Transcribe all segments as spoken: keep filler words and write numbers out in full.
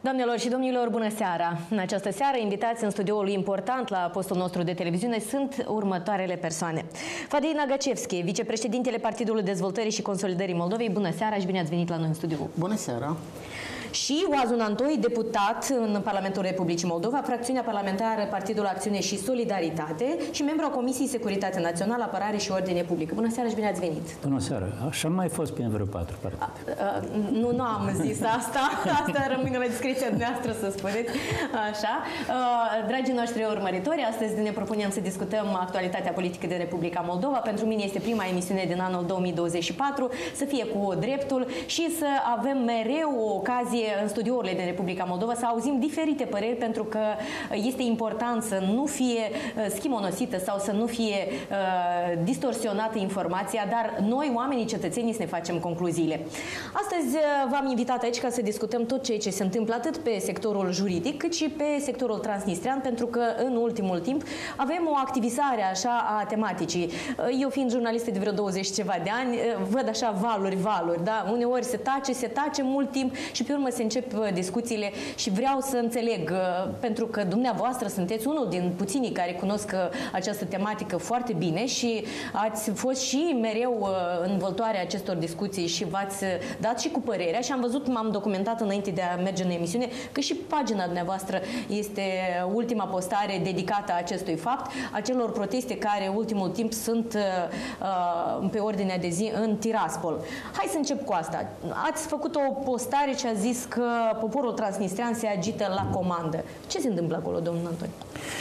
Doamnelor și domnilor, bună seara! În această seară, invitați în studioul important la postul nostru de televiziune sunt următoarele persoane. Fadei Nagacevski, vicepreședintele Partidului Dezvoltării și Consolidării Moldovei. Bună seara și bine ați venit la noi în studio. Bună seara! Și Oazun Antoi, deputat în Parlamentul Republicii Moldova, fracțiunea parlamentară Partidul Acțiune și Solidaritate și membru a Comisiei Securitate Națională, Apărare și Ordine Publică. Bună seara și bine ați venit! Bună seara! Așa mai fost pe vreo patru partide. Nu, nu am zis asta. Asta rămâne la discreția noastră să spuneți. Așa. Dragii noștri urmăritori, astăzi ne propunem să discutăm actualitatea politică din Republica Moldova. Pentru mine este prima emisiune din anul două mii douăzeci și patru, să fie cu dreptul și să avem mereu o ocazie în studiourile din Republica Moldova să auzim diferite păreri, pentru că este important să nu fie schimonosită sau să nu fie uh, distorsionată informația, dar noi, oamenii cetățenii, să ne facem concluziile. Astăzi v-am invitat aici ca să discutăm tot ceea ce se întâmplă atât pe sectorul juridic, cât și pe sectorul transnistrean, pentru că în ultimul timp avem o activizare așa a tematicii. Eu fiind jurnalistă de vreo douăzeci ceva de ani, văd așa valuri, valuri, da? Uneori se tace, se tace mult timp și pe urmă se încep discuțiile și vreau să înțeleg, pentru că dumneavoastră sunteți unul din puținii care cunosc această tematică foarte bine și ați fost și mereu în văltoarea acestor discuții și v-ați dat și cu părerea și am văzut, m-am documentat înainte de a merge în emisiune, că și pagina dumneavoastră este ultima postare dedicată acestui fapt, acelor proteste care ultimul timp sunt uh, pe ordinea de zi în Tiraspol. Hai să încep cu asta. Ați făcut o postare ce a zis că poporul transnistrean se agită la comandă. Ce se întâmplă acolo, domnul Antoni?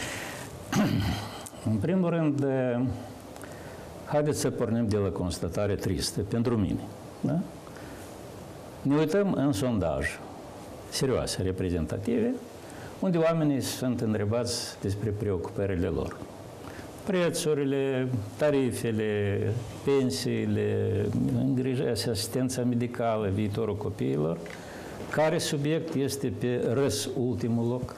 În primul rând, haideți să pornim de la constatare tristă pentru mine. Da? Ne uităm în sondaj serioase, reprezentative, unde oamenii sunt întrebați despre preocupările lor. Prețurile, tarifele, pensiile, îngrijirea, asistența medicală, viitorul copiilor. Care subiect este pe răs ultimul loc?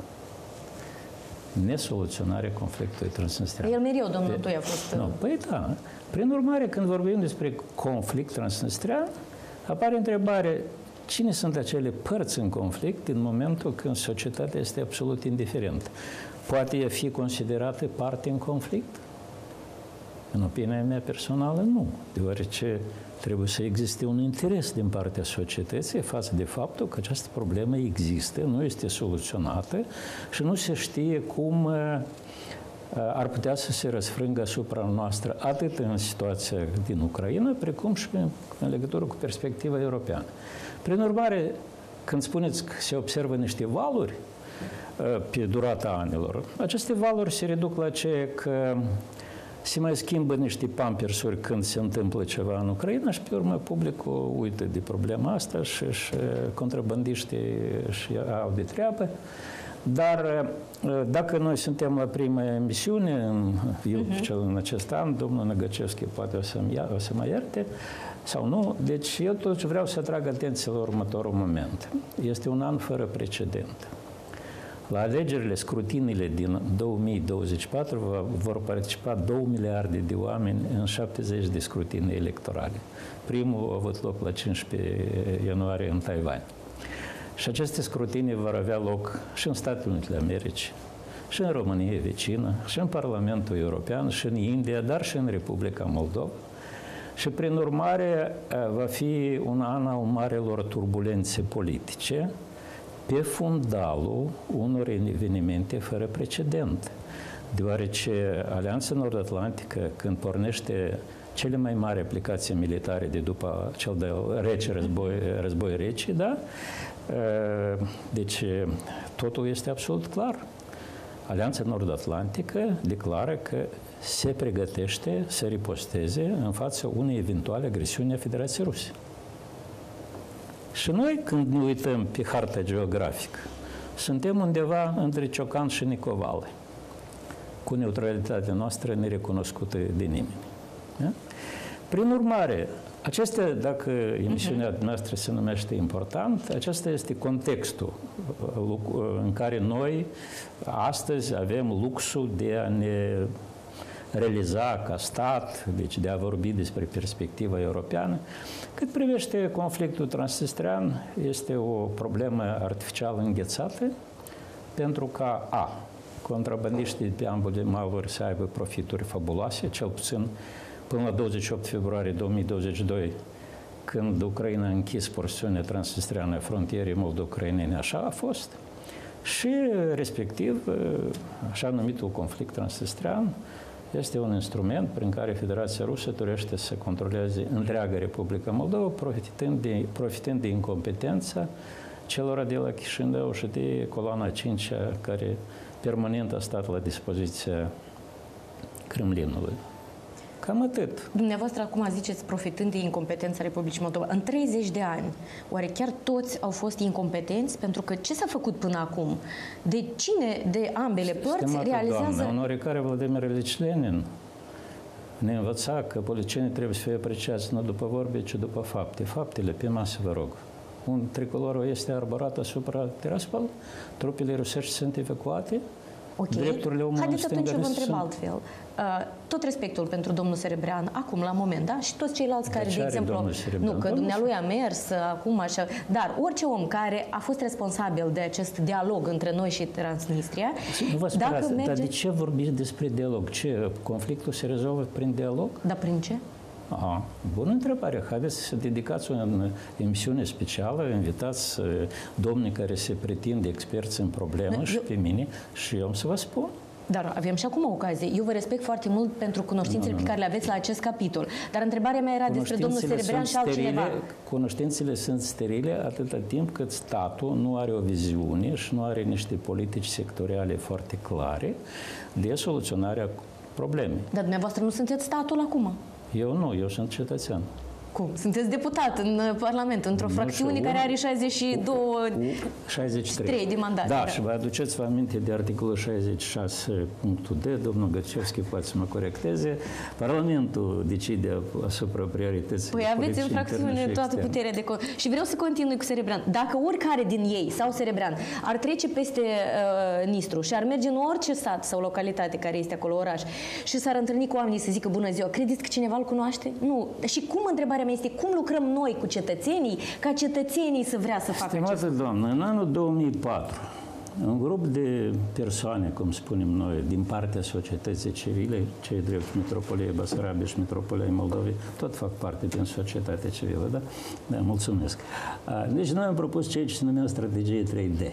Nesoluționarea conflictului transnistrean. El mereu, domnul Antoi, a fost... No, păi da. Prin urmare, când vorbim despre conflict transnistrean, apare întrebarea cine sunt acele părți în conflict în momentul când societatea este absolut indiferentă. Poate ea fi considerată parte în conflict? În opinia mea personală, nu. Deoarece trebuie să existe un interes din partea societății față de faptul că această problemă există, nu este soluționată și nu se știe cum ar putea să se răsfrângă asupra noastră atât în situația din Ucraina, precum și în legătură cu perspectiva europeană. Prin urmare, când spuneți că se observă niște valuri pe durata anilor, aceste valuri se reduc la ce că se mai schimbă niște pampersuri când se întâmplă ceva în Ucraina și pe urmă publicul uită de problema asta și, și contrabandiștii și au de treabă. Dar dacă noi suntem la prima emisiune, în, eu uh-huh. cel în acest an, domnul Nagacevski poate o să, ia, o să mă ierte sau nu, deci eu totuși vreau să atrag atenție la următorul moment. Este un an fără precedent. La alegerile, scrutinile din două mii douăzeci și patru vor participa două miliarde de oameni în șaptezeci de scrutine electorale. Primul a avut loc la cincisprezece ianuarie în Taiwan. Și aceste scrutine vor avea loc și în Statele Unite ale Americii, și în România vecină, și în Parlamentul European, și în India, dar și în Republica Moldova. Și, prin urmare, va fi un an al marelor turbulențe politice, pe fundalul unor evenimente fără precedent. Deoarece Alianța Nord-Atlantică, când pornește cele mai mari aplicații militare de după cel de-al rece război, război rece, da? Deci, totul este absolut clar. Alianța Nord-Atlantică declară că se pregătește să riposteze în fața unei eventuale agresiuni a Federației Ruse. Și noi, când ne uităm pe harta geografică, suntem undeva între Ciocan și Nicovală, cu neutralitatea noastră nerecunoscută de nimeni. Da? Prin urmare, acestea, dacă emisiunea noastră se numește important, acesta este contextul în care noi astăzi avem luxul de a ne realiza ca stat, deci de a vorbi despre perspectiva europeană. Cât privește conflictul transnistrian, este o problemă artificial înghețată, pentru ca a. contrabandiștii de ambele maluri să aibă profituri fabuloase, cel puțin până la douăzeci și opt februarie două mii douăzeci și doi, când Ucraina a închis porțiunea transnistreană a frontierei moldo-ucrainene, așa a fost. Și, respectiv, așa numitul conflict transnistrean este un instrument prin care Federația Rusă dorește să controleze întreaga Republica Moldova, profitând de, profitând de incompetența celor de la Chișinău și de coloana cincea care permanent a stat la dispoziția Kremlinului. Cam atât. Dumneavoastră acum ziceți profitând de incompetența Republicii Moldova. În treizeci de ani, oare chiar toți au fost incompetenți? Pentru că ce s-a făcut până acum? De cine de ambele părți Stimată realizează... Doamne, un oarecare Vladimir Ilich Lenin ne învăța că politicienii trebuie să fie apreciați nu după vorbe, ci după fapte. Faptele pe masă, vă rog. Un tricolor este arborat asupra Tiraspol, trupele rusești sunt evacuate, Ok. drepturile omului Haideți atunci să vă întreb sunt... altfel. Uh, tot respectul pentru domnul Serebrean, acum, la moment, da? Și toți ceilalți care, de exemplu... Nu, că dumnealui a mers acum, așa... Dar orice om care a fost responsabil de acest dialog între noi și Transnistria... Nu vă sperați, merge... dar de ce vorbiți despre dialog? Ce, conflictul se rezolvă prin dialog? Dar prin ce? Aha, bună întrebare. Haideți să dedicați o emisiune specială, invitați domnii care se pretind experți în problemă eu... și pe mine și eu am să vă spun. Dar avem și acum o ocazie. Eu vă respect foarte mult pentru cunoștințele nu, nu, nu. pe care le aveți la acest capitol. Dar întrebarea mea era despre domnul Serebrean și altcineva. Cunoștințele sunt sterile atâta timp cât statul nu are o viziune și nu are niște politici sectoriale foarte clare de soluționarea problemei. Dar dumneavoastră nu sunteți statul acum? Eu nu, eu sunt cetățean. Cum? Sunteți deputat în Parlament, într-o fracțiune care are șaizeci și doi șaizeci și trei de mandate. Da, da, și vă aduceți-vă aminte de articolul șaizeci și șase punctul D, domnul Gărcevski poate să mă corecteze, Parlamentul decide asupra priorității. Păi aveți în fracțiune toată puterea de... Și vreau să continui cu Serebrean. Dacă oricare din ei, sau Serebrean, ar trece peste uh, Nistru și ar merge în orice sat sau localitate care este acolo, oraș, și s-ar întâlni cu oamenii să zică bună ziua, credeți că cineva îl cunoaște? Nu. Și cum, întrebarea mea este, cum lucrăm noi cu cetățenii ca cetățenii să vrea să facă acest lucru? Doamnă, în anul două mii patru, un grup de persoane, cum spunem noi, din partea societății civile, cei drept Metropoliei Basarabiei și Metropoliei Moldovei, tot fac parte din societatea civilă, da? Da, mulțumesc. Deci noi am propus ceea ce se numea strategie trei D.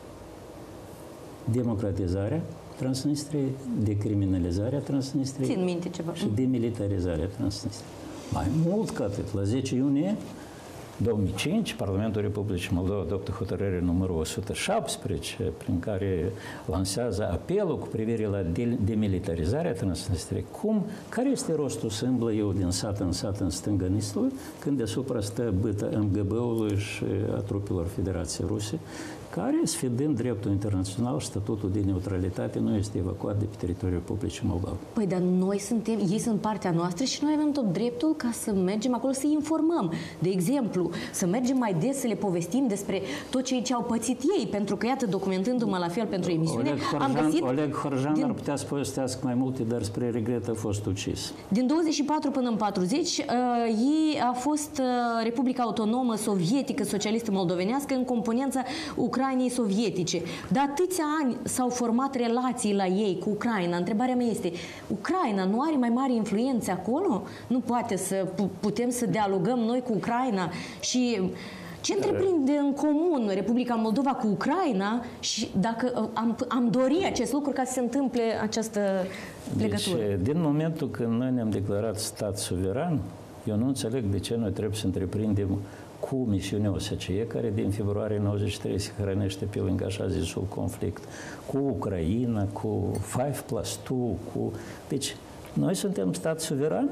Democratizarea Transnistriei, decriminalizarea Transnistriei Țin minte ceva. și demilitarizarea Transnistriei. Mai mult ca atât, la zece iunie două mii cinci, Parlamentul Republicii Moldova adoptă hotărârea numărul o sută șaptesprezece, prin care lansează apelul cu privire la demilitarizarea Transnistriei. Cum? Care este rostul să îmblă eu din sat în sat în stânga Nistrului, când deasupra stă bâta M G B-ului și a trupelor Federației Ruse, care, sfidând dreptul internațional și statutul de neutralitate, nu este evacuat de pe teritoriul Republicii Moldova. Păi, dar noi suntem, ei sunt partea noastră și noi avem tot dreptul ca să mergem acolo să informăm. De exemplu, să mergem mai des să le povestim despre tot ceea ce au pățit ei, pentru că, iată, documentându-mă la fel pentru emisiune, Oleg Horjan, am găsit... Oleg Horjan din, ar putea să povestească mai multe, dar spre regret a fost ucis. Din douăzeci și patru până în patruzeci, uh, ei a fost uh, Republica Autonomă Sovietică Socialistă Moldovenească în componența Ucrainei sovietice. De atâția ani s-au format relații la ei cu Ucraina. Întrebarea mea este, Ucraina nu are mai mari influențe acolo? Nu poate să putem să dialogăm noi cu Ucraina? Și ce întreprinde în comun Republica Moldova cu Ucraina și dacă am, am dori acest lucru ca să se întâmple această legătură? Deci, din momentul când noi ne-am declarat stat suveran, eu nu înțeleg de ce noi trebuie să întreprindem cu misiunea O S C E, care din februarie nouăzeci și trei se hrănește pe lângă așa zisul conflict, cu Ucraina, cu cinci plus doi, cu... Deci, noi suntem stat suveran,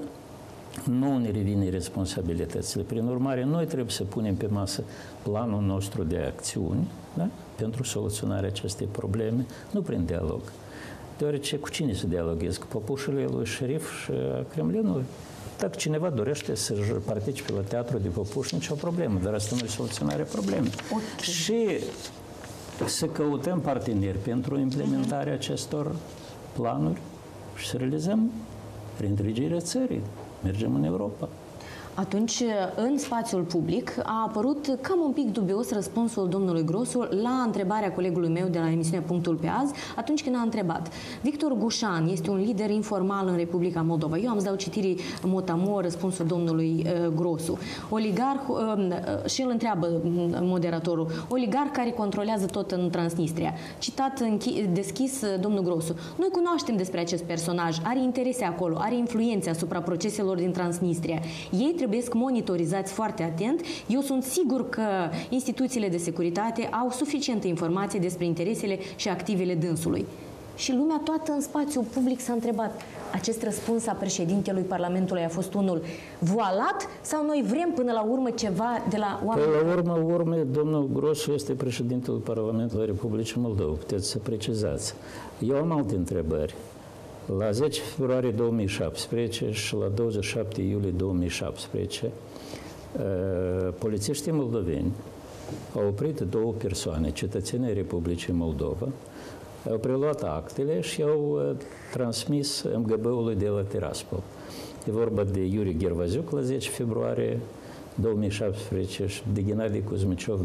nu ne revine responsabilitățile. Prin urmare, noi trebuie să punem pe masă planul nostru de acțiuni, da? Pentru soluționarea acestei probleme, nu prin dialog. Deoarece cu cine să dialoghezi? Cu păpușile lui șerif și a Kremlinului? Dacă cineva dorește să participe la teatru de păpuși, nicio problemă, dar asta nu e soluționarea problemei. Okay. Și să căutăm parteneri pentru implementarea acestor planuri și să realizăm reîntregirea țării. Mergem în Europa. Atunci, în spațiul public, a apărut cam un pic dubios răspunsul domnului Grosu la întrebarea colegului meu de la emisiunea Punctul pe azi, atunci când a întrebat. Victor Gușan este un lider informal în Republica Moldova. Eu am să dau citirii mot-a-mot răspunsul domnului uh, Grosu. Oligarh, uh, și îl întreabă moderatorul, oligarh care controlează tot în Transnistria. Citat deschis uh, domnul Grosu. Noi cunoaștem despre acest personaj, are interese acolo, are influențe asupra proceselor din Transnistria. Ei trebuie monitorizați foarte atent. Eu sunt sigur că instituțiile de securitate au suficientă informație despre interesele și activele dânsului. Și lumea toată în spațiul public s-a întrebat, acest răspuns a președintelui Parlamentului a fost unul voalat sau noi vrem până la urmă ceva de la oameni? Până la urmă, urmă, domnul Grosu este președintele Parlamentului Republicii Moldova. Puteți să precizați. Eu am alte întrebări. La zece februarie două mii șaptesprezece și la douăzeci și șapte iulie două mii șaptesprezece, polițiștii moldoveni au oprit două persoane, cetățenii Republicii Moldova, au preluat actele și au transmis M G B-ului de la Tiraspol. E vorba de Iuri Gervaziuc la zece februarie două mii șaptesprezece și de Gennady Kuzmiciov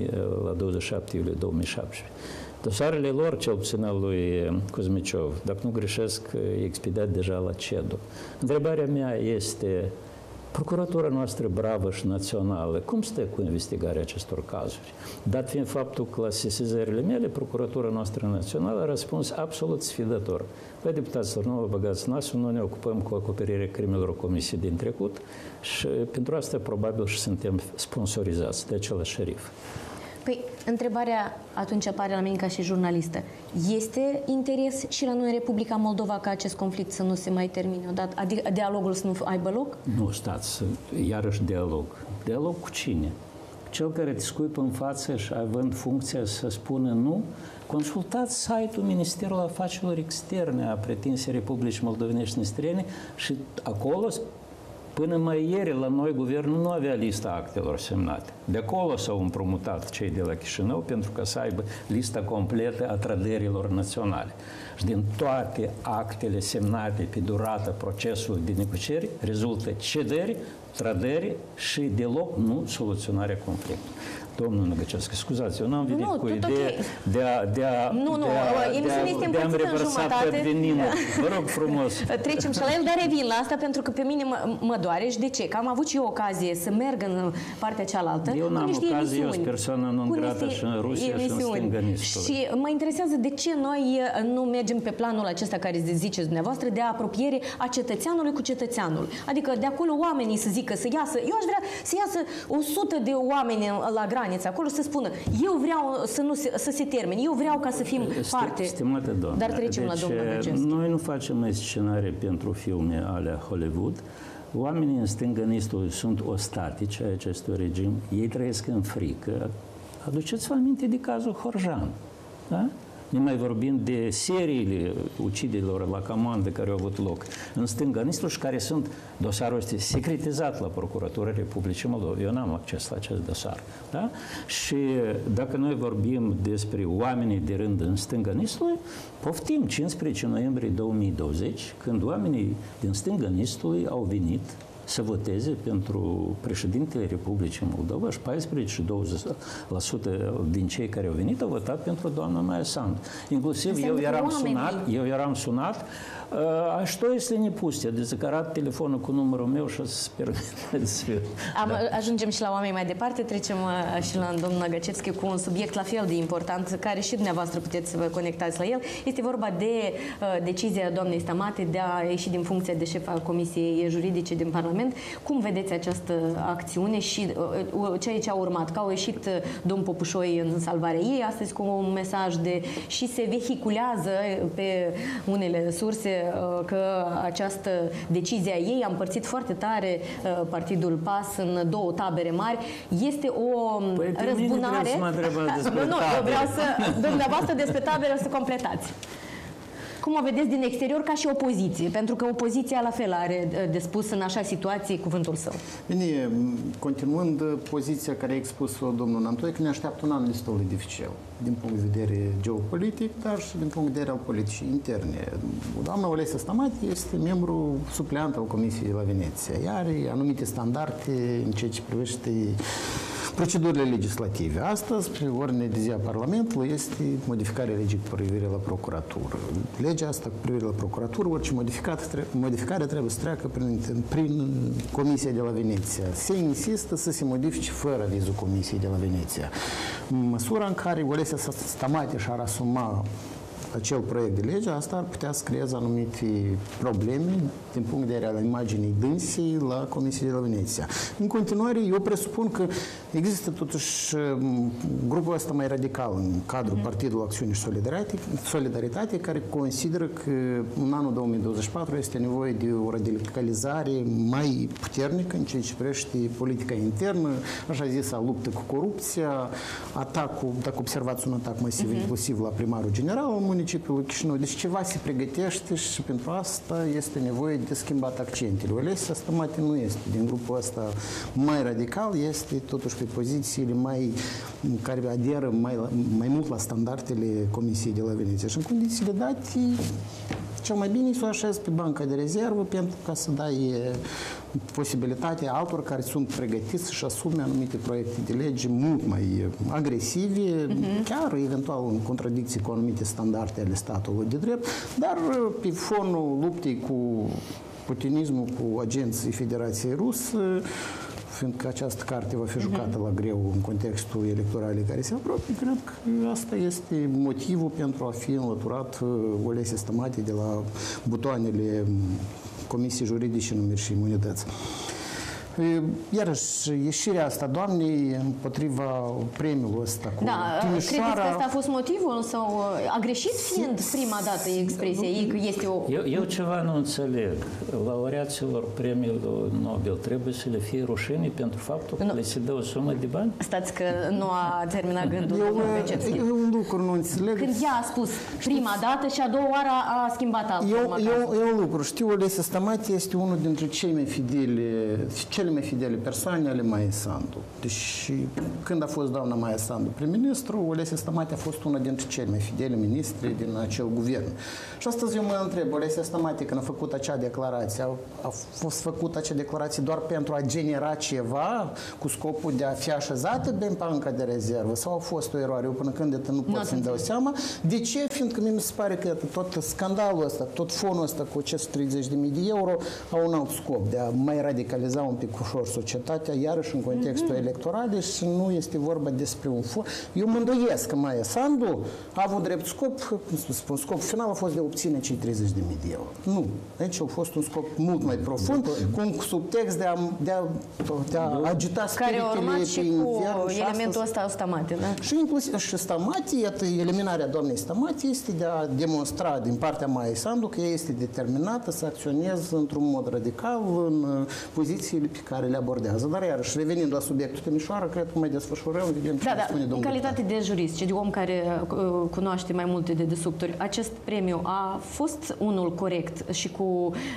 la douăzeci și șapte iulie două mii șaptesprezece. Dosarele lor, cel puțin al lui Kuzmiciov, dacă nu greșesc, e expedat deja la CEDO. Întrebarea mea este, procuratura noastră bravă și națională, cum stă cu investigarea acestor cazuri? Dat fiind faptul că la sesizările mele, procuratura noastră națională a răspuns absolut sfidător. Păi, deputaților, nu vă băgați nasul, noi ne ocupăm cu acoperirea crimelor comise din trecut și pentru asta probabil și suntem sponsorizați de același șerif. Păi, întrebarea atunci apare la mine ca și jurnalistă. Este interes și la noi în Republica Moldova ca acest conflict să nu se mai termine odată? Adică dialogul să nu aibă loc? Nu, stați, iarăși dialog. Dialog cu cine? Cel care te scuipă în față și având funcția să spună nu, consultați site-ul Ministerului Afacerilor Externe a pretinsei Republicii Moldovenești Străine și acolo, până mai ieri, la noi, guvernul nu avea lista actelor semnate. De acolo s-au împrumutat cei de la Chișinău pentru ca să aibă lista completă a trădărilor naționale. Și din toate actele semnate pe durata procesului de negocieri rezultă cedări, trădări și deloc nu soluționarea conflictului. Domnul Năgăcescu, scuzați, eu n-am venit nu, cu ideea de a de a nu, nu, de a de a-mi reversa pe Nină. Vă rog frumos. Trecem și la el, dar revin la asta pentru că pe mine mă, mă doare și de ce? Că am avut și eu ocazie să merg în partea cealaltă. Eu n-am ocazie, eu sunt persoană non grată și în Rusia și în stânganistul. Și mă interesează de ce noi nu mergem pe planul acesta care ziceți dumneavoastră de apropiere a cetățeanului cu cetățeanul. Adică de acolo oamenii să zică, să iasă, eu aș vrea să iasă o sută de oameni la graniță acolo să spună, eu vreau să, nu se, să se termine, eu vreau ca să fim parte. Stimate doamne, dar trecem deci, la domnul Năgăcescu. Noi nu facem mai scenarii pentru filme alea Hollywood. Oamenii în stânganistul sunt ostatici ai acestui regim, ei trăiesc în frică. Aduceți-vă aminte de cazul Horjan, da? Ne mai vorbim de seriile uciderilor la comandă care au avut loc în stânganistul și care sunt, dosarul este secretizat la Procuratura Republicii Moldova. Eu n-am acces la acest dosar. Da? Și dacă noi vorbim despre oamenii de rând în stânganistului, poftim cincisprezece noiembrie două mii douăzeci, când oamenii din stânganistului au venit să voteze pentru președintele Republicii Moldova și paisprezece și douăzeci la sută din cei care au venit au votat pentru doamna Maia Sandu. Inclusiv eu eram sunat, eu eram sunat, a что если не pustят? De zăcărat telefonul cu numărul meu și o să sper să da. Ajungem și la oameni mai departe, trecem și la domnul Năgăcescu cu un subiect la fel de important, care și dumneavoastră puteți să vă conectați la el. Este vorba de uh, decizia doamnei Stamate de a ieși din funcția de șef al Comisiei Juridice din Parlament. Cum vedeți această acțiune și uh, ceea ce a urmat? Că au ieșit uh, domnul Popușoi în salvarea ei, astăzi cu un mesaj de și se vehiculează pe unele surse că această decizie a ei a împărțit foarte tare Partidul P A S în două tabere mari. Este o păi, răzbunare. Nu, nu, eu vreau să, dumneavoastră despre tabere să completați. Cum o vedeți din exterior ca și opoziție? Pentru că opoziția la fel are de spus în așa situații cuvântul său. Bine, continuând poziția care a expus-o domnul Nantoică, ne așteaptă un an destul de dificil din punct de vedere geopolitic, dar și din punct de vedere al politicii interne. Doamna Olesya Stamati este membru supleant al Comisiei de la Veneția. Ea are anumite standarde în ceea ce privește procedurile legislative. Astăzi, pe ordine de zi a Parlamentului, este modificarea legii cu privire la procuratură. Legea asta cu privire la procuratură, orice modificare trebuie să treacă prin, prin Comisia de la Veneția. Se insistă să se modifice fără avizul Comisiei de la Veneția. Măsura în care Olesya Stamati și-ar asuma acel proiect de lege, asta ar putea să creeze anumite probleme din punct de vedere al imaginii dânsii la Comisia de la Veneția. În continuare, eu presupun că există totuși grupul ăsta mai radical în cadrul mm-hmm. Partidului Acțiune și Solidaritate, Solidaritate, care consideră că în anul două mii douăzeci și patru este nevoie de o radicalizare mai puternică în ceea ce privește politica internă, așa zisă luptă cu corupția, atacul, dacă observați un atac masiv, mm-hmm. inclusiv la primarul general al municipiului Chișinău. Deci ceva se pregătește și pentru asta este nevoie de schimbat accentele. Olesya Stamati nu este din grupul ăsta mai radical, este totuși pe pozițiile mai, care aderă mai, mai mult la standardele Comisiei de la Veneția. Și în condițiile date, cel mai bine să o așezi pe banca de rezervă pentru ca să dai posibilitatea altor care sunt pregătiți să-și asume anumite proiecte de lege mult mai agresive, uh-huh. chiar eventual în contradicție cu anumite standarde ale statului de drept, dar pe fonul luptei cu putinismul, cu agenții Federației Rusă, fiindcă această carte va fi jucată uh-huh. la greu în contextul electoral care se apropie, cred că asta este motivul pentru a fi înlăturat Olesya Stamati de la butoanele Comisiei Juridice, Numiri și Imunități. Iarăși, ieșirea asta doamnei împotriva premiului ăsta cu da, Timișoara... Credeți că asta a fost motivul sau a greșit fiind prima dată expresia ei că este o... Eu, eu ceva nu înțeleg. Laureaților premiului Nobel trebuie să le fie rușine pentru faptul că nu. le se dă o sumă de bani? Stați că nu a terminat gândul. Eu, eu un lucru nu înțeleg. Când ea a spus prima dată și a doua oară a schimbat altfel. Eu, eu, eu un lucru. Știu, Olesya Stamati este unul dintre cei mai fideli, cele mai fidele persoane ale Maia Sandu. Deci, când a fost doamna Maia Sandu prim-ministru, Olesya Stamati a fost una dintre cele mai fidele ministri din acel guvern. Și astăzi eu mă întreb, Olesya Stamati, când a făcut acea declarație, a, a fost făcut acea declarație doar pentru a genera ceva cu scopul de a fi așezată în banca de rezervă sau a fost o eroare? Eu până când nu pot să-mi dau seama. De ce? Fiindcă mie mi se pare că tot scandalul ăsta, tot fonul ăsta cu acest treizeci de mii de euro au un alt scop, de a mai radicaliza un pic ușor societatea, iarăși în contextul mm-hmm. electoral și nu este vorba despre un fond. Eu mă îndoiesc că Maia Sandu a avut drept scop, cum să spun, scopul final a fost de a obține cei treizeci de mii de euro. Nu. Aici a fost un scop mult mai profund, cu un subtext de a, de a, de a agita spiritele care urmat și cu elementul ăsta Stamati, da? Și inclusiv și Stamati, iată, eliminarea doamnei Stamati este de a demonstra din partea Maia Sandu că ea este determinată să acționeze într-un mod radical în pozițiile pe care le abordează. Dar iarăși, revenind la subiectul Timișoara, cred că mai desfășurăm, vedem ce da, da. spune domnul. În calitate de jurist și de om care uh, cunoaște mai multe de desubturi, acest premiu a fost unul corect și cu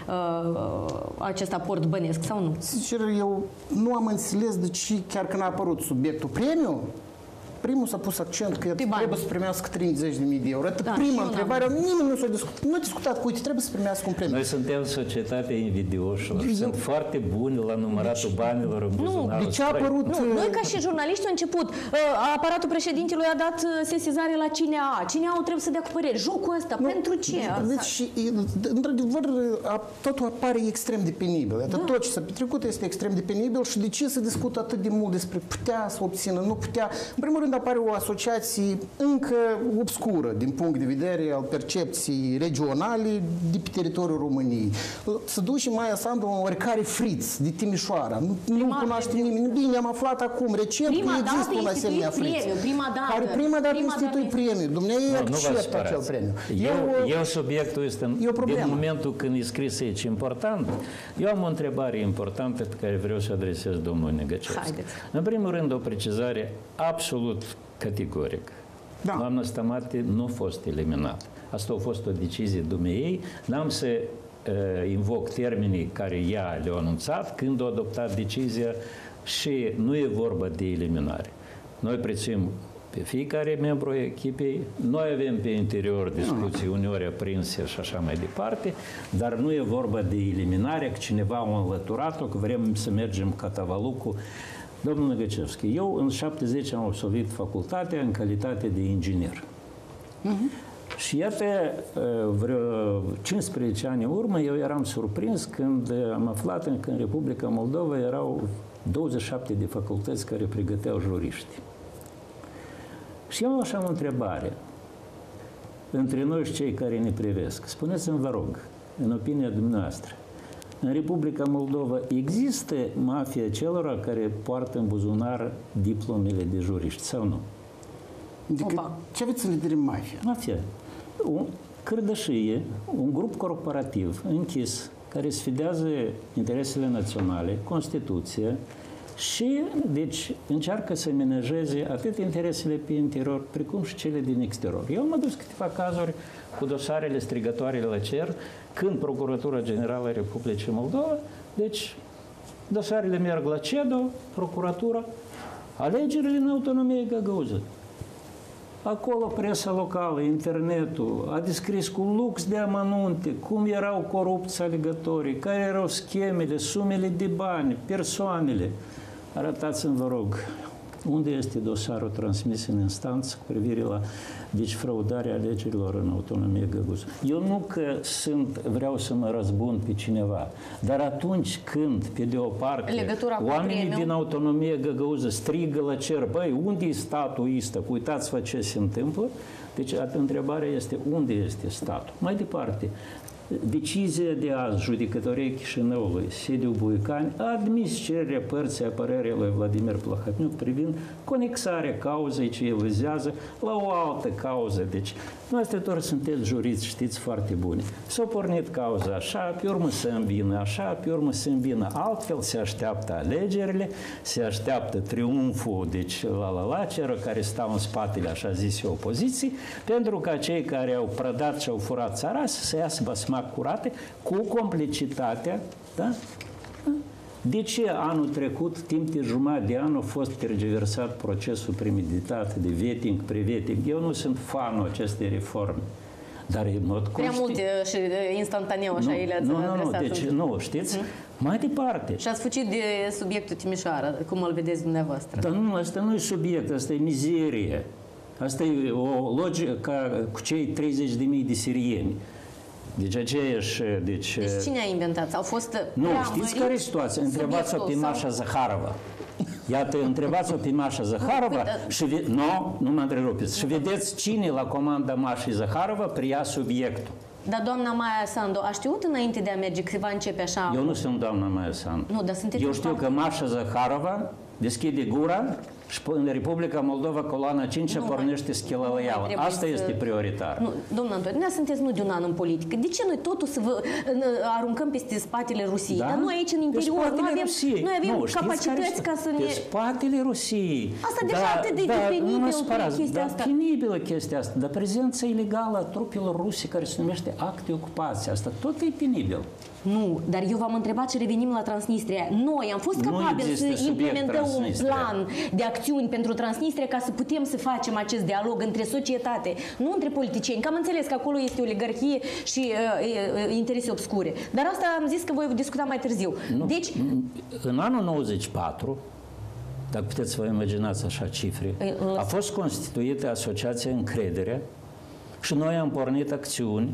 uh, acest aport bănesc sau nu? Sincer, eu nu am înțeles de ce, chiar când a apărut subiectul premiu, primul s-a pus accent că trebuie să primească treizeci de mii de euro. Da, prima întrebare, nimeni nu s-a discutat. Nu a discutat cu uite, trebuie să primească un premiu. Noi suntem societatea invidioșilor. Eu... Sunt foarte buni la număratul deci, banilor în buzunarul. Nu, de ce a apărut... Nu, noi ca și jurnaliști, în început, aparatul președintelui a dat sesizare la cine a. Cine a trebuie să dea cu păreri. Jocul ăsta, nu, pentru ce? Deci, într-adevăr, totul apare extrem de penibil. Da. Tot ce s-a petrecut este extrem de penibil și de ce se discută atât de mult despre putea să obțină, nu putea. În primul rând, apare o asociație încă obscură din punct de vedere al percepției regionale de pe teritoriul României. Să duce Maia Sandu un oricare friț de Timișoara. Nu, nu cunoaște nimeni. Bine, am aflat acum, recent, că există un asemenea friț. Prima dată. Care prima dată institui premiu. Dumnezeu acceptă acel premiu. Eu, eu subiectul este, din momentul când e scris aici important, eu am o întrebare importantă pe care vreau să o adresez domnului Negăcescu. În primul rând, o precizare absolut categoric. Da. Doamna Stamate nu a fost eliminată. Asta a fost o decizie dumneei. N-am să uh, invoc termenii care ea le-a anunțat când a adoptat decizia și nu e vorba de eliminare. Noi prețuim pe fiecare membru ai echipei, noi avem pe interior discuții uneori aprinse și așa mai departe, dar nu e vorba de eliminare, că cineva a înlăturat-o, că vrem să mergem catavalucul. Domnul Năgăcevski, eu în șaptezeci am absolvit facultatea în calitate de inginer. Uh-huh. Și iată, vreo cincisprezece ani în urmă, eu eram surprins când am aflat că în Republica Moldova erau douăzeci și șapte de facultăți care pregăteau juriști. Și eu așa am o întrebare între noi și cei care ne privesc. Spuneți-mi, vă rog, în opinia dumneavoastră, în Republica Moldova există mafia celor care poartă în buzunar diplomele de juriști sau nu? Adică, ce aveți în vedere mafia? Mafia. O cârdășie, un grup corporativ închis care sfidează interesele naționale, Constituția, și, deci, încearcă să menajeze atât interesele pe interior, precum și cele din exterior. Eu am adus câteva cazuri cu dosarele strigătoare la cer, când Procuratura Generală a Republicii Moldova, deci, dosarele merg la C E D O, Procuratura, alegerile în autonomie găgăuză. Acolo presa locală, internetul, a descris cu lux de amănunte cum erau corupți alegătorii, care erau schemele, sumele de bani, persoanele. Arătați-mi, vă rog, unde este dosarul transmis în instanță cu privire la deci, fraudarea alegerilor în autonomie găgăuză. Eu nu că sunt, vreau să mă răzbun pe cineva, dar atunci când, pe de o parte, oamenii din autonomie găgăuză strigă la cer, băi, unde e statul ăsta? Uitați-vă ce se întâmplă. Deci, întrebarea este, unde este statul? Mai departe, decizia de azi, judecătoria Chișinăului, sediul Buicani, a admis cererea părții apărării lui Vladimir Plahotniuc privind conexarea cauzei ce el vizează la o altă cauză. Deci, noastre toți sunteți juriți, știți foarte buni. S-a pornit cauza așa, pe urmă se îmbină așa, pe urmă se îmbină altfel, se așteaptă alegerile, se așteaptă triumful, deci la la la celor care stau în spatele, așa zise, opoziții, pentru ca cei care au prădat și au furat țara să iasă basmac curate, cu complicitatea, da? De ce anul trecut, timp de jumătate de an, a fost tergiversat procesul premeditat de vetting, pre-vetting? Eu nu sunt fanul acestei reforme. Dar în mod Prea mult și instantaneu, așa, ele ați Nu, nu, nu, deci, nu, știți? Hmm? Mai departe. Și ați fugit de subiectul Timișoara, cum îl vedeți dumneavoastră? Dar nu, asta nu e subiect, asta e mizerie. Asta e o logică ca cu cei treizeci de mii de sirieni. Deci aceeași... Deci, deci cine a inventat? Au fost... Nu, știți care e situația? Întrebați-o pe Mașa Zaharova. Iată, întrebați-o pe Mașa Zaharova și... Nu, nu mă întrerupeți. Și vedeți cine la comanda Mașei Zaharova preia subiectul. Dar doamna Maia Sandu a știut înainte de a merge că va începe așa? Eu nu sunt doamna Maia Sandu. Nu, dar sunteți... Eu știu că Mașa Zaharova deschide gura și în Republica Moldova, coloana cinci pornește schelălăială. Asta este prioritar. Nu, domnul Antonie, noi sunteți nu de un an în politică. De ce noi totul să vă aruncăm peste spatele Rusiei? Da? Dar noi aici în interior, noi avem, noi avem nu, capacități ca să ne... Pe spatele Rusiei. Asta deja da, atât de da, penibil chestia da, asta. Penibilă chestia asta. Dar prezența ilegală a trupelor ruse care se numește acte ocupație. Asta tot e penibil. Nu, dar eu v-am întrebat și revenim la Transnistria. Noi am fost capabili să implementăm un plan de acțiuni pentru Transnistria ca să putem să facem acest dialog între societate, nu între politicieni. Că am înțeles că acolo este oligarhie și uh, interese obscure. Dar asta am zis că voi discuta mai târziu. Nu. Deci, în anul nouăzeci și patru, dacă puteți să vă imaginați așa cifre, a fost constituită Asociația Încredere și noi am pornit acțiuni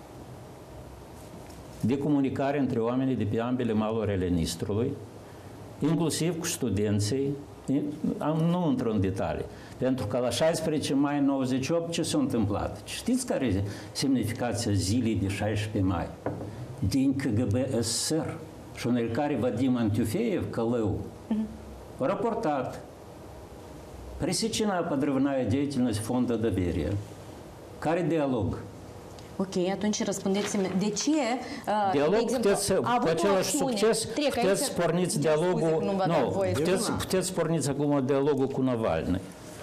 de comunicare între oamenii de pe ambele maluri ale Nistrului, inclusiv cu studenții, nu intru în detalii, pentru că la șaisprezece mai nouăzeci și opt ce s-a întâmplat? Știți care e semnificația zilei de șaisprezece mai? Din K G B S S R. Și în care Vadim Antiufeev, Călău, a raportat пресечена подрывная деятельность фонда доверия. Care dialog? Ok, atunci răspundeți-mi. De ce, dialog, de exemplu, puteți, cu același succes, puteți să porniți dialogul... Nu, puteți, puteți porniți acum dialogul cu Navalny.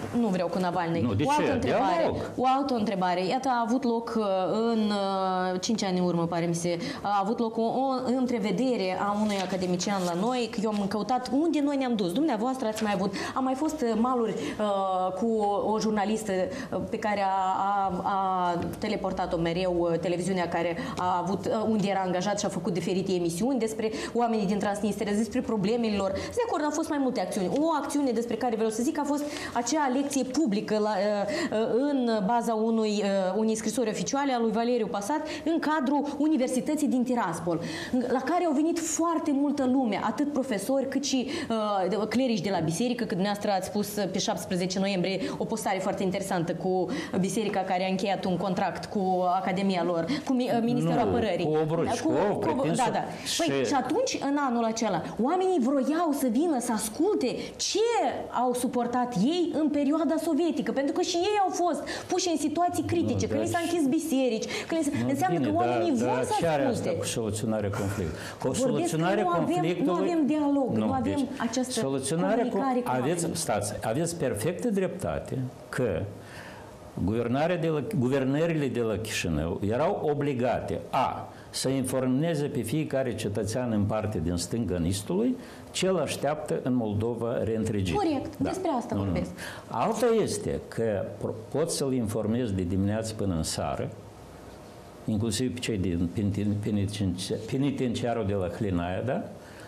nu vreau cu Navalny. Nu, de o altă ce? întrebare. Dialog. O altă întrebare. Iată, a avut loc în cinci ani în urmă, pare mi se, a avut loc o, o întrevedere a unui academician la noi, că eu am căutat unde noi ne-am dus. Dumneavoastră ați mai avut. Am mai fost maluri uh, cu o jurnalistă pe care a, a, a teleportat-o mereu, televiziunea care a avut, unde era angajat și a făcut diferite emisiuni despre oamenii din Transnistria, despre problemele lor. De acord, au fost mai multe acțiuni. O acțiune despre care vreau să zic a fost acea lecție publică la, în baza unui, unei scrisori oficiale a lui Valeriu Pasat în cadrul Universității din Tiraspol, la care au venit foarte multă lume, atât profesori cât și uh, clerici de la biserică, că dumneavoastră ați spus pe șaptesprezece noiembrie o postare foarte interesantă cu biserica care a încheiat un contract cu Academia lor, cu Ministerul nu, Apărării. Cu Obruci, cu, cu, cu da, da. Și... Păi, și atunci, în anul acela, oamenii vroiau să vină să asculte ce au suportat ei în perioada sovietică, pentru că și ei au fost puși în situații critice, nu, că li s-a închis biserici, că li s-a... nu, înseamnă bine, că oamenii da, vor da, să ce are asta asculte. cu soluționarea conflictului? Cu Vorbesc soluționarea că nu avem, conflictului... nu avem dialog, nu, nu avem deci, această soluționarea comunicare cu aveți, oamenii. stați, aveți perfectă dreptate că guvernarea de la, guvernările de la Chișinău erau obligate a să informeze pe fiecare cetățean în parte din stânga Nistului ce îl așteaptă în Moldova reîntregit. Corect, da. despre asta nu, vorbesc. Nu. Alta este că poți să-l informezi de dimineață până în seară, inclusiv pe cei din penitenciarul de la Hlinaia, da?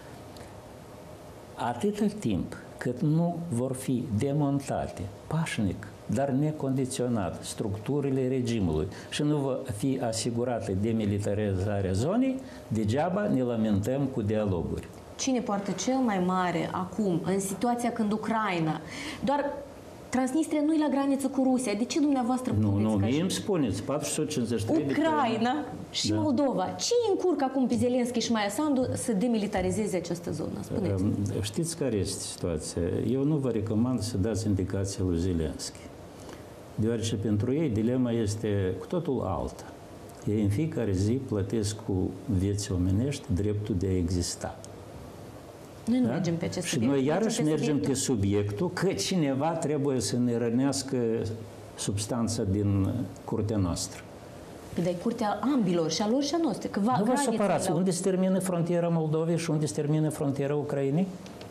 Atâta timp cât nu vor fi demontate pașnic, dar necondiționat, structurile regimului și nu va fi asigurată demilitarizarea zonei, degeaba ne lamentăm cu dialoguri. Cine poartă cel mai mare acum, în situația când Ucraina, doar Transnistria nu e la graniță cu Rusia, de ce dumneavoastră Nu, puneți nu, ca mie și... îmi spuneți, patru sute cincizeci și trei Ucraina de și da. Moldova. Ce îi încurcă acum pe Zelenski și Maia Sandu să demilitarizeze această zonă? Spuneți. Știți care este situația? Eu nu vă recomand să dați indicații lui Zelenski. Deoarece pentru ei dilema este cu totul alta. Ei în fiecare zi plătesc cu vieți omenești dreptul de a exista. Noi nu da? mergem pe acest Și subiect. noi iarăși mergem subiectul. pe subiectul că cineva trebuie să ne rănească substanța din curtea noastră. Păi, dar e curtea ambilor, și a lor și a noastră. Că va, Nu vă granițele supărați. la- Unde se termină frontiera Moldovei și unde se termină frontiera Ucrainei?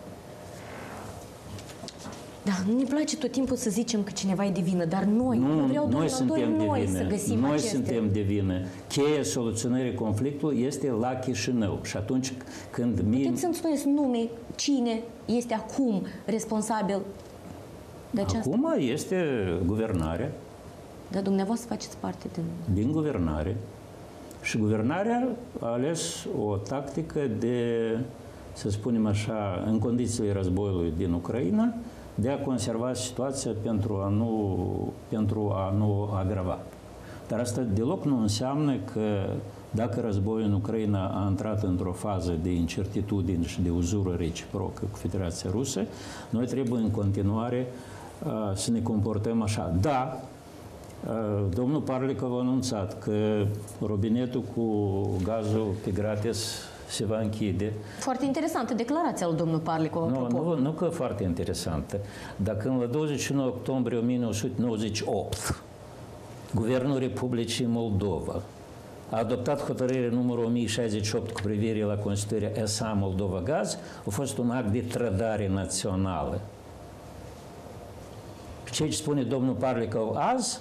Da, nu ne place tot timpul să zicem că cineva e de vină, dar noi, Nu, vreau noi doar suntem de noi vină. să găsim Noi aceste... suntem de vină. Cheia soluționării conflictului este la Chișinău. Și atunci când... Puteți să-mi spuneți nume, cine este acum responsabil de aceasta? Acum este guvernarea, Dar dumneavoastră faceți parte din... din guvernare. Și guvernarea a ales o tactică de, să spunem așa, în condițiile războiului din Ucraina, de a conserva situația pentru a nu, pentru a nu agrava. Dar asta deloc nu înseamnă că dacă războiul în Ucraina a intrat într-o fază de incertitudine și de uzură reciprocă cu Federația Rusă, noi trebuie în continuare uh, să ne comportăm așa. Da, uh, domnul Parlikov a anunțat că robinetul cu gazul pe gratis se va închide. Foarte interesantă declarația lui domnul Parlikov, Nu, apropo. nu, nu că foarte interesantă. Dacă în la douăzeci și nouă octombrie o mie nouă sute nouăzeci și opt Guvernul Republicii Moldova a adoptat hotărârea numărul o mie șaizeci și opt cu privire la constituirea E S A Moldova Gaz, a fost un act de trădare națională. Ce spune domnul Parlikov azi,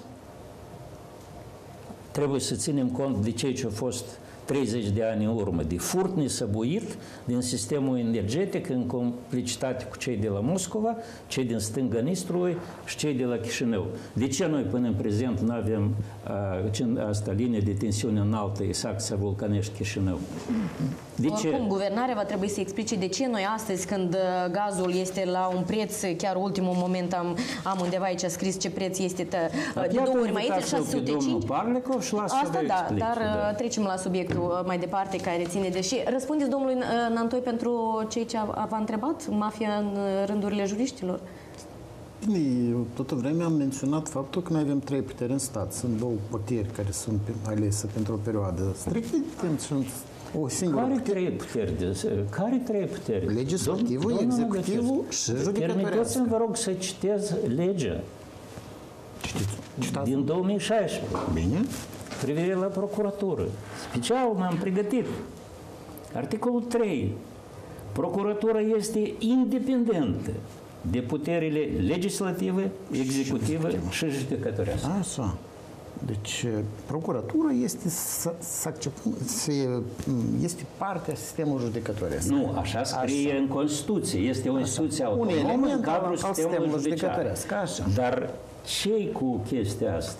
trebuie să ținem cont de ceea ce a fost treizeci de ani în urmă, de furt nesăbuit din sistemul energetic în complicitate cu cei de la Moscova, cei din stânga Nistrului și cei de la Chișinău. De ce noi până în prezent nu avem uh, asta linie de tensiune înaltă, Isaxia Vulcanești-Chișinău? De ce? Oricum, guvernarea va trebui să explice de ce noi astăzi, când uh, gazul este la un preț, chiar ultimul moment am, am undeva aici scris ce preț este tă, uh, de două ori mai este, șase sute cinci. Asta da, explice, dar da. trecem la subiectul mai departe care ține de și... Răspundeți domnului Nantoi pentru cei ce v-a întrebat, mafia în rândurile juriștilor? Bine, eu toată vremea am menționat faptul că noi avem trei puteri în stat. Sunt două puteri care sunt alese pentru o perioadă strict de timp și o singură Care putere. trei puteri? Care trei puteri? Legislativul, Domnul executivul și judecătorească. Permiteți-mi, vă rog, să citez legea. din două mii șaisprezece. Bine. Privire la procuratură. Special m-am pregătit. Articolul trei. Procuratura este independentă de puterile legislative, executive și judecătorească. Așa. Deci, procuratura este, să, să acceptăm, să, este parte a sistemului judecătoresc. Nu, așa scrie așa în Constituție. Este o instituție autonomă în cadrul sistemului judecătoresc. Dar ce-i cu chestia asta?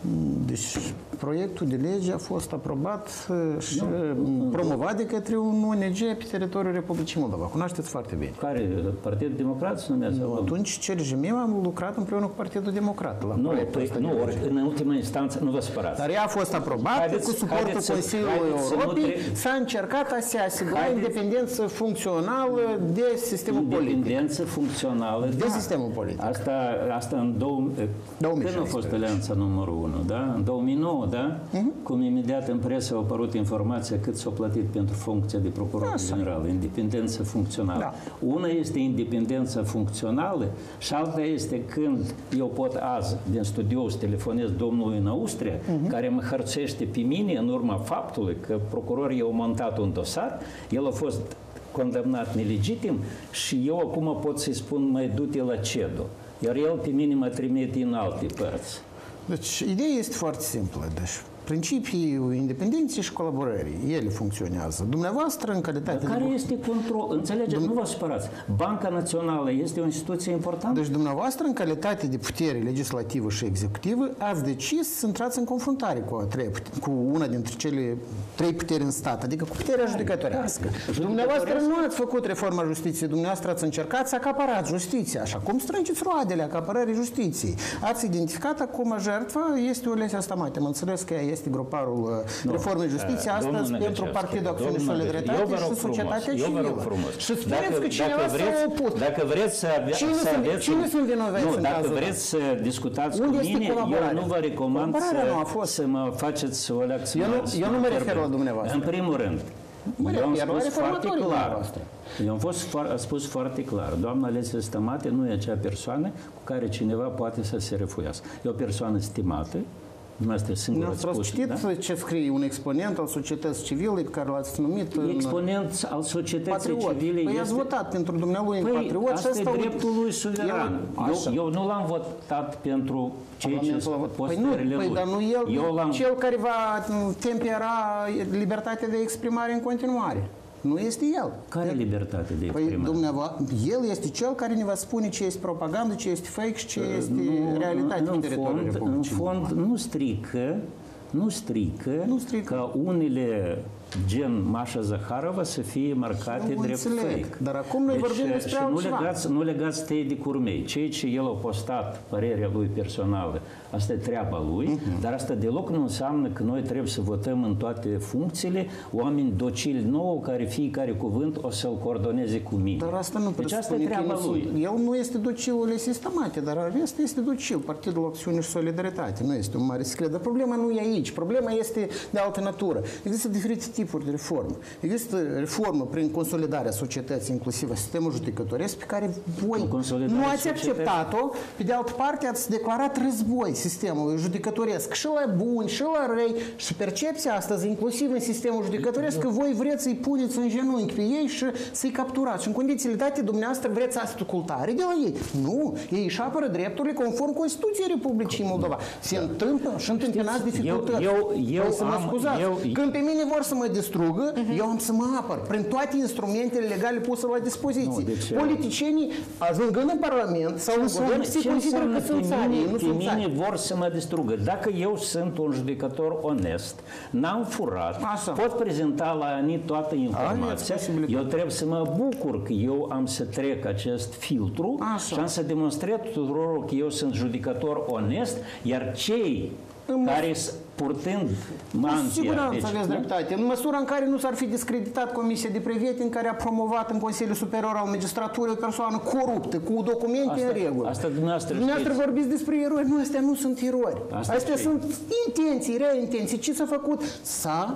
Deci, proiectul de lege a fost aprobat și nu, promovat de către un O N G pe teritoriul Republicii Moldova. Cunoașteți foarte bine. Care? Partidul Democrat se numează? Nu, atunci, C R J M am lucrat împreună cu Partidul Democrat la nu, proiectul ăsta. Nu, ori, în ultima instanță, nu vă supărați. Dar ea a fost aprobată haideți, cu suportul Consiliului Europei. S-a încercat a se asigura haideți, independență funcțională de sistemul politic. Independență funcțională. De da. sistemul politic. Asta, asta în două, când a fost alianța numărul unu? Da? În două mii nouă, da? Uh-huh. Cum imediat în presă a apărut informația cât s-a plătit pentru funcția de procuror Așa. general, independență funcțională. Da. Una este independența funcțională și alta este când eu pot azi din studio să telefonez domnului în Austria, uh-huh. care mă hărțește pe mine în urma faptului că procurorii au montat un dosar, el a fost condamnat nelegitim și eu acum pot să-i spun mai du-te la CEDO. Iar el pe mine mă trimite în alte părți. Deci, ideea este foarte simplă. Deci, principiul independenței și colaborării, ele funcționează. Dumneavoastră, în calitate Dar care de... este control? Înțelegeți? Dum... Nu vă supărați. Banca Națională este o instituție importantă? Deci, dumneavoastră, în calitate de putere legislativă și executivă, ați decis să intrați în confruntare cu, a trei, cu una dintre cele trei puteri în stat, adică cu puterea judecătorească. Dumneavoastră nu ați făcut reforma justiției, dumneavoastră ați încercat să acaparați justiția, așa cum strângeți roadele acaparării justiției. Ați identificat acum jertfa, este Olesia Stamate. Mă înțeles că ea este groparul no, Reformei Justiției, astăzi pentru Partidul Acțiune și Solidaritate și Societatea Civilă. Și spuneți că cineva s-a opus. Dacă vreți să aveți... Cine, să aveți, cine sunt vinovați nu, în dacă cazul vreți să discutați cu mine, eu nu vă recomand să, să mă faceți o leacă. Eu, eu nu mă refer la dumneavoastră. În primul rând, mă eu am spus foarte clar. Eu am fost, a spus foarte clar, doamna Olesia Stamate nu e acea persoană cu care cineva poate să se refuiască. E o persoană stimată. Dumneavoastră ați citit da? ce scrie un exponent al societății civile pe care l-ați numit exponent al societății patriot. civile Păi este... ați votat pentru dumnealui în păi, patriot asta și e dreptul lui suveran. Eu, eu nu l-am votat pentru cei ce sunt posterile păi, lui. Dar nu el, eu cel care va tempera libertatea de exprimare în continuare. Nu este el. Care el, libertate de exprimare? Păi, dumneavoastră, el este cel care ne va spune ce este propagandă, ce este fake și ce este nu, realitate în, pe teritoriul Republicii. În fond, nu strică, nu strică, nu strică ca unele gen Mașa Zaharova să fie marcate drept fake. Dar acum noi deci, vorbim despre altceva. Nu legați, nu legați tăi de curmei. Ceea ce el a postat, părerea lui personală, asta e treaba lui, uh-huh. dar asta deloc nu înseamnă că noi trebuie să votăm în toate funcțiile oameni docili nouă care fiecare cuvânt o să-l coordoneze cu mine. Dar asta nu deci asta e treaba lui. El nu este docil Olesia Stamate, dar restul este docil. Partidul Acțiune și Solidaritate. Nu este un mare secret. Dar problema nu e aici. Problema este de altă natură. Există diferite tipuri de reformă. Există reformă prin consolidarea societății, inclusiv a sistemului judecătoresc, pe care voi nu ați acceptat-o. Pe de altă parte, ați declarat război sistemului judecătoresc și la buni, și la răi, și percepția astăzi, inclusiv în sistemul judecătoresc, că voi vreți să-i puneți în genunchi pe ei și să-i capturați. Și în condițiile date, dumneavoastră vreți ascultare de la ei. Nu. Ei își apără drepturile conform Constituției Republicii Moldova. Se întâmplă și întâmpinați dificultăți. Eu, eu, eu să mă scuzați. Eu, Când pe mine vor să mă distrugă, uh-huh. eu am să mă apăr prin toate instrumentele legale puse la dispoziție. Nu, deci, politicienii, ajungând în Parlament sau în guvern, se consideră că sunt țari. Nu pe mine vor să mă distrugă. Dacă eu sunt un judecător onest, n-am furat, Așa. pot prezenta la ANI toată informația, eu trebuie să mă bucur că eu am să trec acest filtru Așa. și am să demonstrez tuturor că eu sunt judecător onest, iar cei în care purtând mantia... Siguranță aveți dreptate. În măsura în care nu s-ar fi discreditat Comisia de Prevetin, care a promovat în Consiliul Superior al Magistraturii o persoană coruptă, cu documente asta, în regulă. Asta dumneavoastră Dumneavoastră vorbiți despre erori. Nu, astea nu sunt erori. Asta astea știi. sunt intenții, rea intenții. Ce s-a făcut? S-a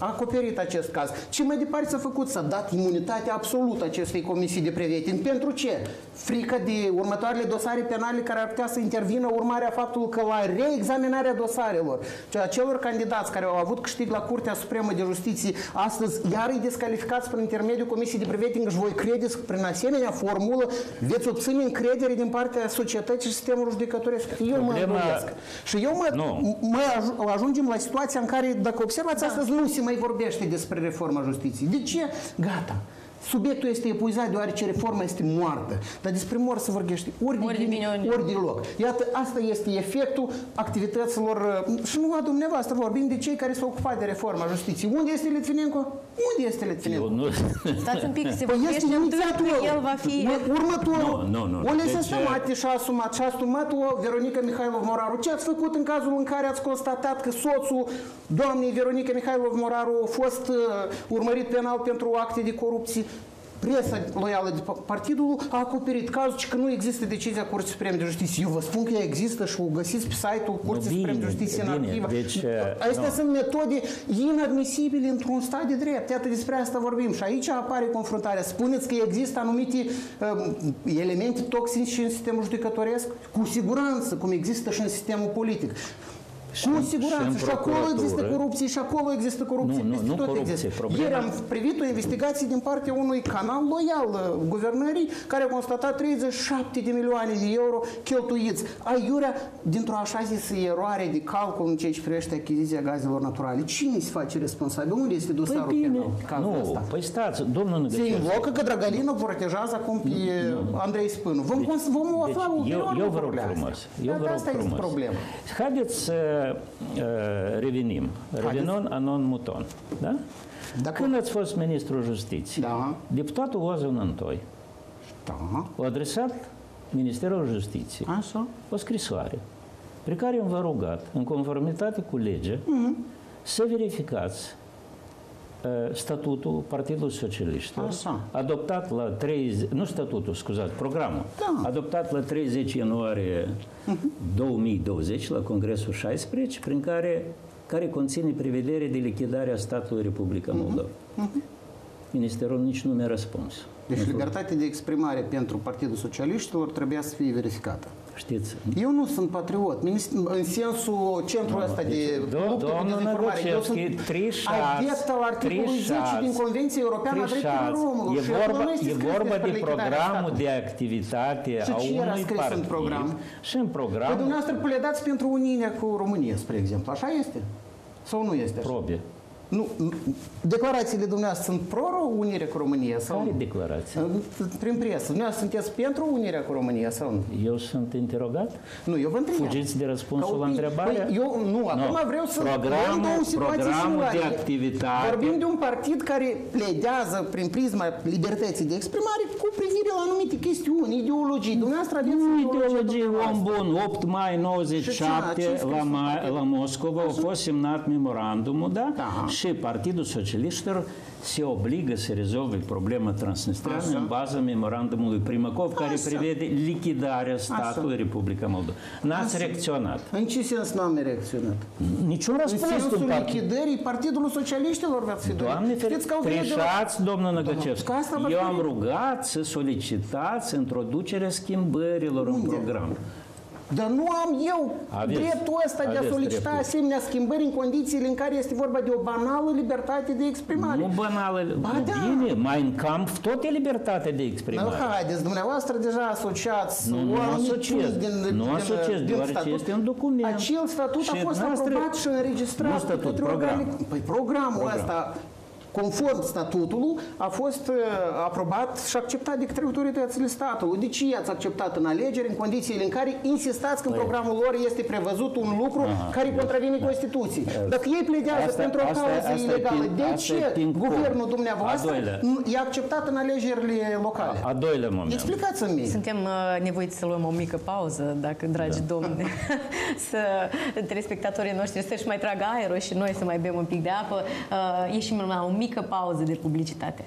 a acoperit acest caz. Ce mai departe s-a făcut? S-a dat imunitatea absolută acestei comisii de preveting. Pentru ce? Frică de următoarele dosare penale care ar putea să intervină urmarea faptului că la reexaminarea dosarelor, celor candidați care au avut câștig la Curtea Supremă de Justiție, astăzi iar îi descalificați prin intermediul comisiei de preveting și voi credeți că prin asemenea formulă veți obține încredere din partea societății și sistemului judecătoresc. Eu Problema... mă îndoiesc. Și eu mă, no. mă ajungem la situația în care, dacă observați, da. astăzi nu se mai vorbește despre reforma justiției. De ce? Gata. Subiectul este epuizat deoarece reforma este moartă. Dar despre moarte se vorbește ori de, ori de bine, ori de loc. Iată, asta este efectul activităților, și nu a dumneavoastră, vorbim de cei care s-au ocupat de reforma justiției. Unde este Litvinenko? Unde este Litvinenko? Nu... Stați un pic, se păi vorbește că el va fi... Următorul. Nu, nu, nu. O deci... Sămate și-a asumat, și-a asumat-o Veronica Mihailov Moraru. Ce ați făcut în cazul în care ați constatat că soțul doamnei Veronica Mihailov Moraru a fost uh, urmărit penal pentru acte de corupție? Presa loială de partidul a acoperit cazul și că nu există decizia Curții Supreme de Justiție. Eu vă spun că ea există și o găsiți pe site-ul Curții Supreme de Justiție în arhivă. Deci, Astea no. sunt metode inadmisibile într-un stat de drept. Iată, despre asta vorbim. Și aici apare confruntarea. Spuneți că există anumite um, elemente toxici și în sistemul judecătoresc? Cu siguranță, cum există și în sistemul politic. Și cu siguranță. Și, și acolo există corupție, și acolo există corupție. Nu, nu, nu tot corupție. Există. Problema... Ieri am privit o investigație din partea unui canal loial guvernării care a constatat treizeci și șapte de milioane de euro cheltuiți. Aiurea, dintr-o așa zisă eroare de calcul în ceea ce privește achiziția gazelor naturale. Cine se face responsabil? Unde este dosarul păi bine. penal? Nu, ăsta? păi stați, domnul Năgăcescu. Se invocă că Drăgălină protejează acum pe nu. Andrei Spânu. Vom, deci, vom deci, afla eu, eu vă rog frumos. Eu vă rog asta frumos. este problema. Haideți să uh, revenim. Revenon anon muton. Da? Dacă... Când ați fost ministrul justiției, da. deputatul Ozon Antoi da. a adresat Ministerul Justiției Așa. o scrisoare pe care eu v-am rugat, în conformitate cu legea, mm-hmm. să verificați uh, statutul Partidului Socialiștilor, Așa. adoptat la treizeci, nu statutul, scuzați, programul, da. adoptat la treizeci ianuarie uh-huh. două mii douăzeci la Congresul șaisprezece, prin care, care conține prevedere de lichidare a statului Republica Moldova. Uh-huh. Uh-huh. Ministerul nici nu mi-a răspuns. Deci libertatea de exprimare pentru Partidul Socialiștilor trebuia să fie verificată. Știți? Eu nu sunt patriot. În sensul centrul ăsta de luptă cu dezinformare. Eu sunt adept al articolului zece din Convenția Europeană a Drepturilor Omului. E vorba, e vorba de programul de activitate a unui partid. Program? Și în program. Păi dumneavoastră pledați pentru uniunea cu România, spre exemplu. Așa este? Sau nu este așa? Probe. Nu, declarațiile dumneavoastră sunt pro-unirea cu România? Sau Care declarații? Prin presă. Dumneavoastră sunteți pentru unirea cu România sau nu? Eu sunt interogat? Nu, eu vă întreb. Fugiți de răspunsul la întrebare? Păi, eu, nu, acum no. vreau să... Programul, programul de activitate... Vorbim de un partid care pledează prin prisma libertății de exprimare cu privire la anumite chestiuni, ideologii. Dumneavoastră aveți nu ideologie, om bun. opt mai nouăzeci și șapte la, la Moscova a fost semnat memorandumul, da? Da. Și Partidul Socialiștilor se obligă să rezolve problema transnistreană în baza memorandumului Primăcov, care Așa. prevede lichidarea statului Așa. Republica Moldova. N-ați reacționat. În ce sens n-am reacționat? Niciun răspuns. În sensul lichidării Partidului Socialiștilor v-ați fi Doamne, trișați, domnul Năgăcescu. Eu am rugat să solicitați introducerea schimbărilor în program. Dar nu am eu aveți, dreptul ăsta de a solicita dreptul. asemenea schimbări în condițiile în care este vorba de o banală libertate de exprimare. Nu banală, ba, nu, da. Bine, mai în camp tot e libertate de exprimare. Nu, haideți, dumneavoastră deja asociați nu, nu asociez, din, nu asociez, din deoarece statut. Este un document. Acel statut a fost aprobat și înregistrat. Nu statut, program. Păi programul program. ăsta, conform statutului, a fost uh, aprobat și acceptat de către autoritățile statului. De ce i-ați acceptat în alegeri, în condițiile în care insistați că în programul lor este prevăzut un lucru Aha, care contravine da. Constituției? Dacă ei pledează asta, pentru o cauză asta, asta ilegală, de ce guvernul dumneavoastră i-a acceptat în alegerile locale? A, a doilea moment. Explicați-mi mie. Suntem uh, nevoiți să luăm o mică pauză, dacă, dragi da. domni, să telespectatorii noștri să-și mai tragă aerul și noi să mai bem un pic de apă. Uh, ieșim la un mică pauză de publicitate.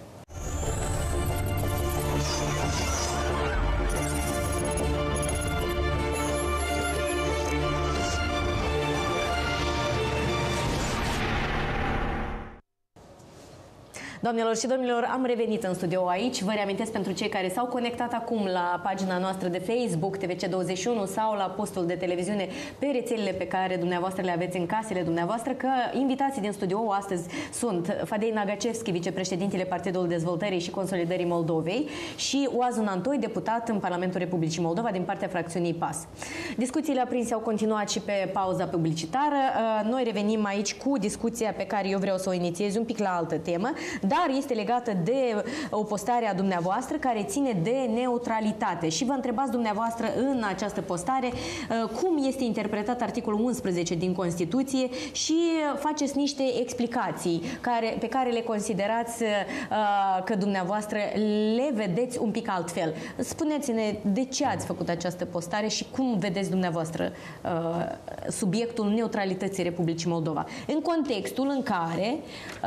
Doamnelor și domnilor, am revenit în studio aici. Vă reamintesc pentru cei care s-au conectat acum la pagina noastră de Facebook, T V C douăzeci și unu, sau la postul de televiziune pe rețelele pe care dumneavoastră le aveți în casele dumneavoastră, că invitații din studio astăzi sunt Fadei Nagacevski, vicepreședintele Partidul Dezvoltării și Consolidării Moldovei, și Oazu Nantoi, deputat în Parlamentul Republicii Moldova din partea fracțiunii P A S. Discuțiile aprinse au continuat și pe pauza publicitară. Noi revenim aici cu discuția pe care eu vreau să o inițiez un pic la altă temă, dar este legată de o postare a dumneavoastră care ține de neutralitate. Și vă întrebați dumneavoastră în această postare cum este interpretat articolul unsprezece din Constituție și faceți niște explicații care, pe care le considerați că dumneavoastră le vedeți un pic altfel. Spuneți-ne de ce ați făcut această postare și cum vedeți dumneavoastră subiectul neutralității Republicii Moldova. În contextul în care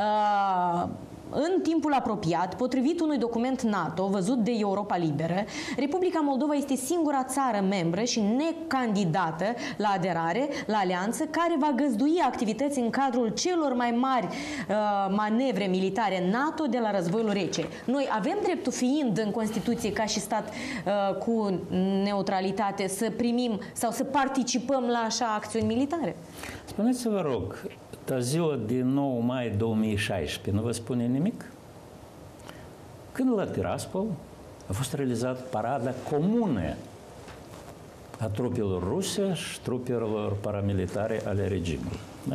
în timpul apropiat, potrivit unui document NATO văzut de Europa Liberă, Republica Moldova este singura țară membră și necandidată la aderare la alianță care va găzdui activități în cadrul celor mai mari uh, manevre militare NATO de la războiul rece. Noi avem dreptul, fiind în Constituție ca și stat uh, cu neutralitate, să primim sau să participăm la așa acțiuni militare? Spuneți-vă, rog, dar ziua din nouă mai două mii șaisprezece nu vă spune nimic? Când la Tiraspol a fost realizat parada comună a trupelor ruse și trupelor paramilitare ale regimului. Da?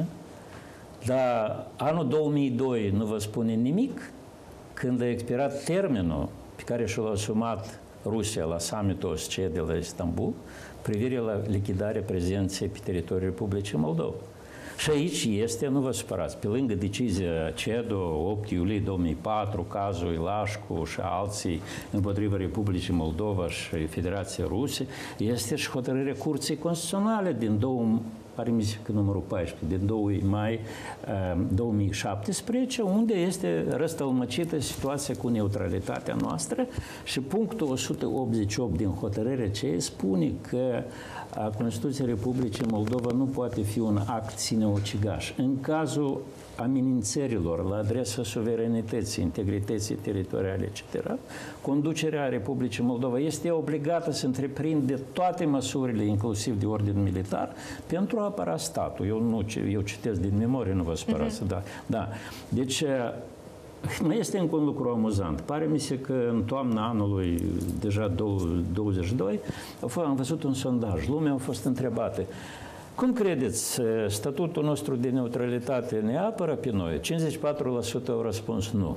Dar anul două mii doi nu vă spune nimic când a expirat termenul pe care și l-a asumat Rusia la summitul O S C E de la Istanbul privire la lichidarea prezenței pe teritoriul Republicii Moldova. Și aici este, nu vă supărați, pe lângă decizia CEDO, opt iulie două mii patru, cazul Ilașcu și alții împotriva Republicii Moldova și Federației Ruse, este și hotărârea Curții Constituționale din două, pare mi se că numărul paisprezece, din doi mai două mii șaptesprezece, unde este răstălmăcită situația cu neutralitatea noastră și punctul o sută optzeci și opt din hotărârea C E spune că Constituția Republicii Moldova nu poate fi un act sine-ucigaș. În cazul amenințărilor la adresa suveranității, integrității teritoriale, et cetera, conducerea Republicii Moldova este obligată să întreprinde toate măsurile, inclusiv de ordin militar, pentru a apăra statul. Eu nu, eu citesc din memorie, nu vă sperați, uh-huh. da, da. Deci, mai este încă un lucru amuzant. Pare mi se că în toamna anului, deja douăzeci și doi, am văzut un sondaj. Lumea a fost întrebată: cum credeți, statutul nostru de neutralitate ne apără pe noi? cincizeci și patru la sută au răspuns nu.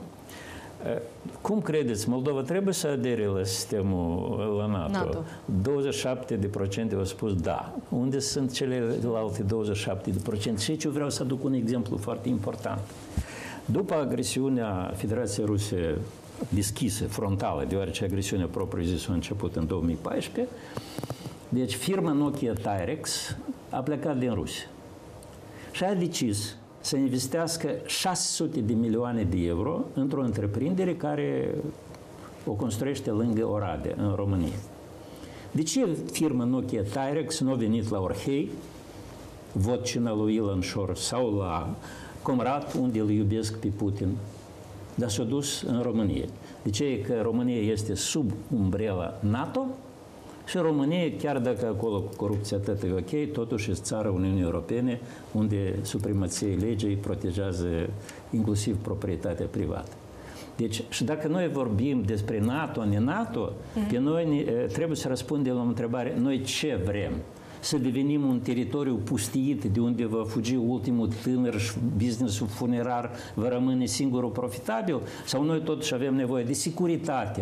Cum credeți, Moldova trebuie să adere la sistemul, la NATO? NATO. douăzeci și șapte la sută au spus da. Unde sunt celelalte douăzeci și șapte la sută? Și aici vreau să aduc un exemplu foarte important. După agresiunea Federației Ruse deschisă, frontală, deoarece agresiunea propriu-zisă a început în două mii paisprezece, deci firma Nokia Tyrex a plecat din Rusia și a decis să investească șase sute de milioane de euro într-o întreprindere care o construiește lângă Oradea, în România. De ce firma Nokia Tyrex nu a venit la Orhei, vodcina lui Ilan Shor, sau la Comrat, unde îl iubesc pe Putin, dar s-a dus în România? De ce? Că România este sub umbrela NATO și România, chiar dacă acolo corupția tot e ok, totuși este țara Uniunii Europene, unde supremația legii protejează inclusiv proprietatea privată. Deci, și dacă noi vorbim despre NATO, ne-NATO, mm-hmm. pe noi trebuie să răspundem la o întrebare: noi ce vrem? Să devenim un teritoriu pustiit de unde va fugi ultimul tânăr și business-ul funerar va rămâne singurul profitabil? Sau noi totuși avem nevoie de securitate?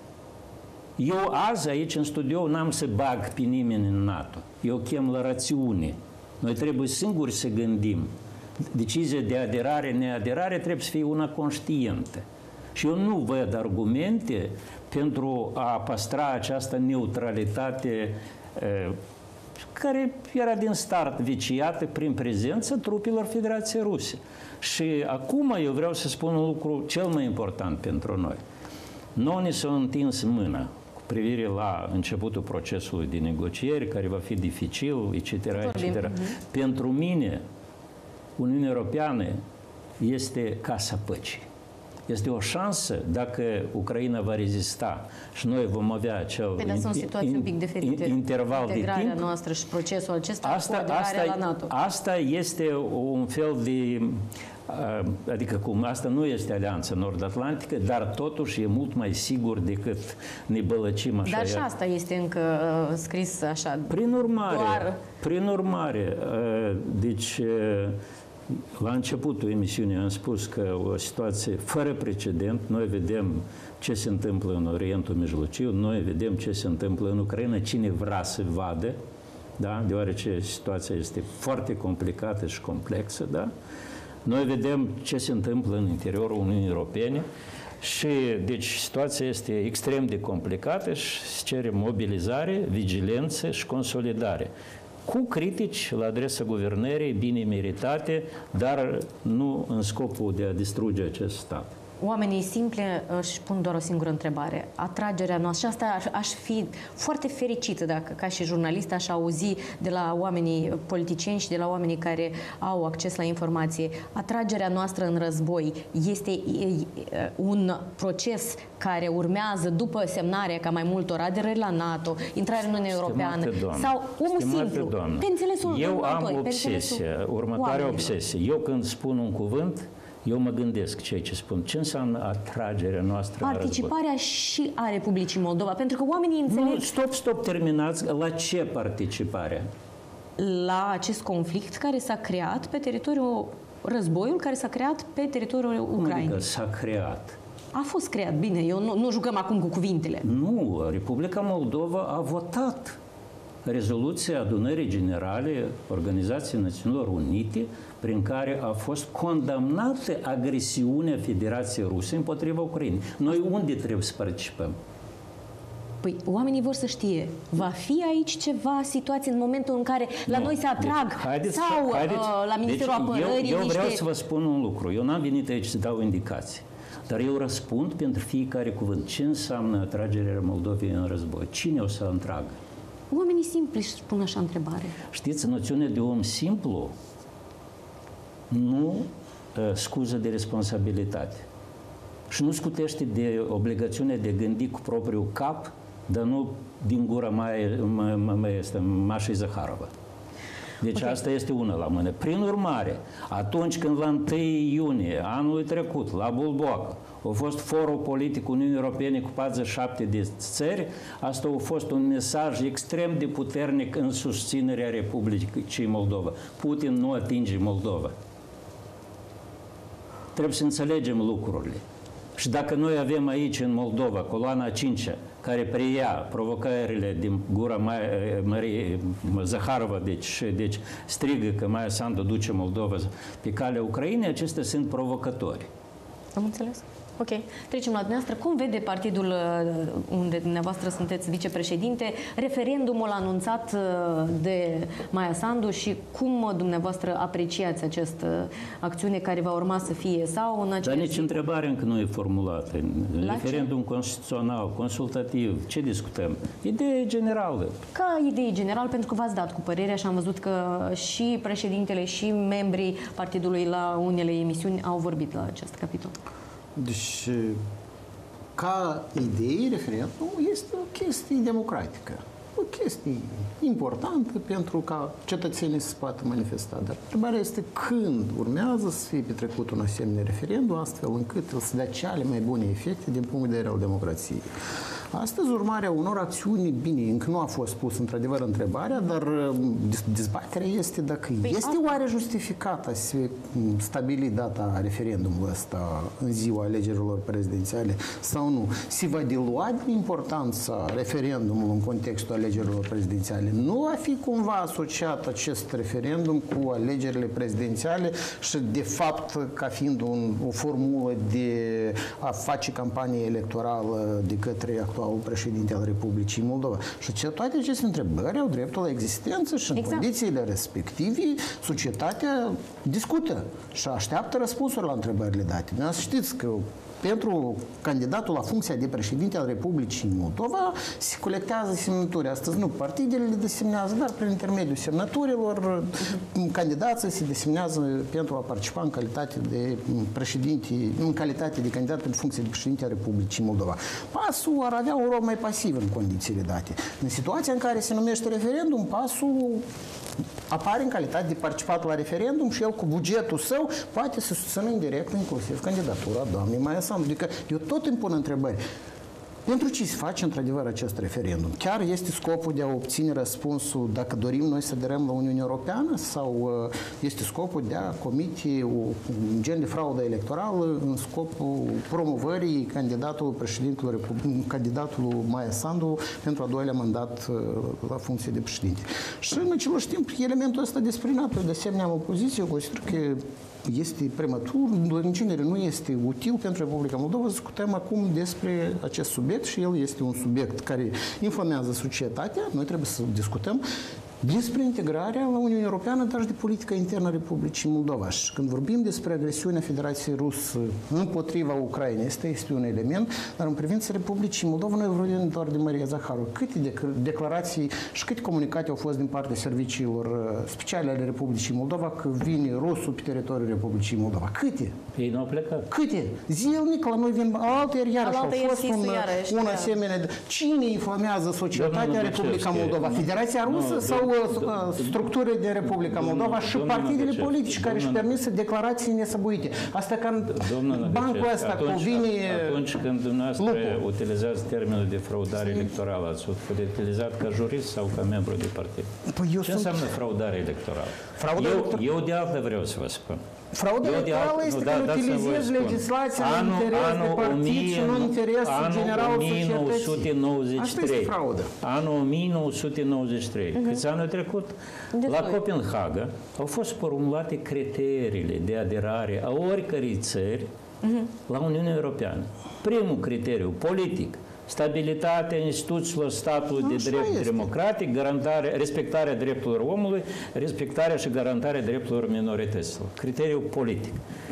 Eu azi aici în studio n-am să bag pe nimeni în NATO. Eu chem la rațiune. Noi trebuie singuri să gândim. Decizia de aderare, neaderare trebuie să fie una conștientă. Și eu nu văd argumente pentru a păstra această neutralitate care era din start viciată prin prezența trupelor Federației Ruse. Și acum eu vreau să spun un lucru cel mai important pentru noi. Noi ne s-a întins mâna cu privire la începutul procesului de negocieri, care va fi dificil, et cetera, et cetera. Mm-hmm. Pentru mine, Uniunea Europeană este casa păcii. Este o șansă dacă Ucraina va rezista și noi vom avea acel Păi, dar sunt situații un pic diferite. interval de Integrarea timp. noastră și procesul acesta Asta, cu aderarea asta, la NATO. asta este un fel de... Adică cum, asta nu este Alianța Nord-Atlantică, dar totuși e mult mai sigur decât ne bălăcim așa. Dar și asta este încă uh, scris așa. Prin urmare, doar... prin urmare, uh, deci uh, la începutul emisiunii am spus că o situație fără precedent, noi vedem ce se întâmplă în Orientul Mijlociu, noi vedem ce se întâmplă în Ucraina, cine vrea să vadă, da? Deoarece situația este foarte complicată și complexă, da? Noi vedem ce se întâmplă în interiorul Uniunii Europene și, deci, situația este extrem de complicată și se cere mobilizare, vigilență și consolidare. Cu critici la adresa guvernării bine meritate, dar nu în scopul de a distruge acest stat. Oamenii simpli își pun doar o singură întrebare. Atragerea noastră, și asta aș, aș fi foarte fericită dacă, ca și jurnalist, aș auzi de la oamenii politicieni și de la oamenii care au acces la informație. Atragerea noastră în război este un proces care urmează după semnarea ca mai multor aderări la NATO, intrarea în Uniunea Europeană, sau omul simplu, doamnă, pe înțelesul eu am următor, obsesie, următoarea obsesie. Eu când spun un cuvânt, eu mă gândesc ceea ce spun. Ce înseamnă atragerea noastră Participarea în și a Republicii Moldova, pentru că oamenii înțeleg... Nu, stop, stop, terminați. La ce participare? La acest conflict care s-a creat pe teritoriul, războiul care s-a creat pe teritoriul Ucrainei. Adică s-a creat. A fost creat, bine, eu nu, nu jucăm acum cu cuvintele. Nu, Republica Moldova a votat rezoluția Adunării Generale Organizației Națiunilor Unite, prin care a fost condamnată agresiunea Federației Ruse împotriva Ucrainei. Noi unde trebuie să participăm? Păi, oamenii vor să știe, va fi aici ceva situație în momentul în care la nu. noi se atrag deci, haideți, sau haideți, uh, la Ministerul deci, Apărării eu, eu vreau niște... să vă spun un lucru. Eu n-am venit aici să dau indicații. Dar eu răspund pentru fiecare cuvânt. Ce înseamnă atragerea Moldovei în război? Cine o să întragă? Oamenii simpli își spun așa întrebare. Știți, noțiunea de om simplu nu uh, scuză de responsabilitate. Și nu scutește de obligațiunea de gândi cu propriul cap, dar nu din gura mai, mai, mai este Mașei Zaharova. Deci okay. Asta este una la mână. Prin urmare, atunci când la întâi iunie anului trecut, la Bulboacă, a fost forul politic Uniunii Europene cu patruzeci și șapte de țări, asta a fost un mesaj extrem de puternic în susținerea Republicii Moldova. Putin nu atinge Moldova. Trebuie să înțelegem lucrurile. Și dacă noi avem aici în Moldova coloana a cincea, care preia provocările din gura Mariei Zaharova, deci, deci strigă că Maia Sandu duce Moldova pe calea Ucrainei, acestea sunt provocatori. Am înțeles. Ok. Trecem la dumneavoastră. Cum vede partidul unde dumneavoastră sunteți vicepreședinte referendumul anunțat de Maia Sandu și cum dumneavoastră apreciați această acțiune care va urma să fie sau în acest... Dar nici întrebarea încă nu e formulată. La referendum ce? Constituțional, consultativ, ce discutăm? Idee generală. Ca idee general, pentru că v-ați dat cu părerea și am văzut că și președintele și membrii partidului la unele emisiuni au vorbit la acest capitol. Deci, ca idee, referendumul este o chestie democratică. O chestie importantă pentru ca cetățenii să se poată manifesta. Dar întrebarea este când urmează să fie petrecut un asemenea referendum, astfel încât el să dea cele mai bune efecte din punct de vedere al democrației. Astăzi, urmarea unor acțiuni, bine, încă nu a fost pus într-adevăr întrebarea, dar dezbaterea este dacă păi este a... oare justificată să stabili data referendumului ăsta în ziua alegerilor prezidențiale sau nu. Se va dilua din importanța referendumului în contextul alegerilor prezidențiale. Nu va fi cumva asociat acest referendum cu alegerile prezidențiale și, de fapt, ca fiind un, o formulă de a face campanie electorală de către actual președinte al Republicii Moldova. Și ce, toate aceste întrebări au dreptul la existență și în exact. Condițiile respective societatea discută și așteaptă răspunsuri la întrebările date. Să știți că pentru candidatul la funcția de președinte al Republicii Moldova se colectează semnături. Astăzi nu partidele le desemnează, dar prin intermediul semnăturilor candidații se desemnează pentru a participa în calitate de președinte, în calitate de candidat pentru funcția de președinte al Republicii Moldova. Pasul ar avea un rol mai pasiv în condițiile date. În situația în care se numește referendum, pasul apare în calitate de participat la referendum și el cu bugetul său poate să susțină indirect inclusiv candidatura doamnei Maia Sandu. Adică eu tot îmi pun întrebări. Pentru ce se face într-adevăr acest referendum? Chiar este scopul de a obține răspunsul dacă dorim noi să aderăm la Uniunea Europeană sau este scopul de a comite un gen de fraudă electorală în scopul promovării candidatului președintelui candidatul Maia Sandu pentru a doilea mandat la funcție de președinte. Și în același timp elementul ăsta desprinat, de asemenea, am o poziție, eu consider că este prematur, în genere nu este util pentru Republica Moldova. Discutăm acum despre acest subiect și el este un subiect care inflamează societatea. Noi trebuie să discutăm despre integrarea la Uniunea Europeană, dar și de politica internă a Republicii Moldova. Și când vorbim despre agresiunea Federației Rusă împotriva Ucrainei, este, este un element, dar în privința Republicii Moldova noi vorbim doar de Maria Zaharu. Câte declarații și câte comunicate au fost din partea serviciilor speciale ale Republicii Moldova că vine rusul pe teritoriul Republicii Moldova? Câte? Ei nu au plecat. Câte? Zilnic la noi vin alte ieri iarăși au fost un, un asemenea. Cine inflamează societatea Republica Moldova? Federația Rusă sau structurile de Republica Moldova și partidele politice care își permit să declarații nesăbuite. Asta când bancul ăsta cuvine atunci când dumneavoastră utilizați termenul de fraudare electorală, ați utilizat ca jurist sau ca membru de partid? Păi ce înseamnă fraudare electorală? Fraudă eu, elector... eu de altă vreau să vă spun. Frauda electorală este când utilizezi legislația în interes de partid și nu în interesul general societății. anul o mie nouă sute nouăzeci și trei. Asta este fraudă. Anul o mie nouă sute nouăzeci și trei. Uh-huh. Câți anul trecut? De la Copenhaga au fost formulate criteriile de aderare a oricărei țări uh-huh. la Uniunea Europeană. Primul criteriu, politic. Stabilitatea instituțiilor statului de drept este. democratic, garantare, respectarea drepturilor omului, respectarea și garantarea drepturilor minorităților. Criteriul politic.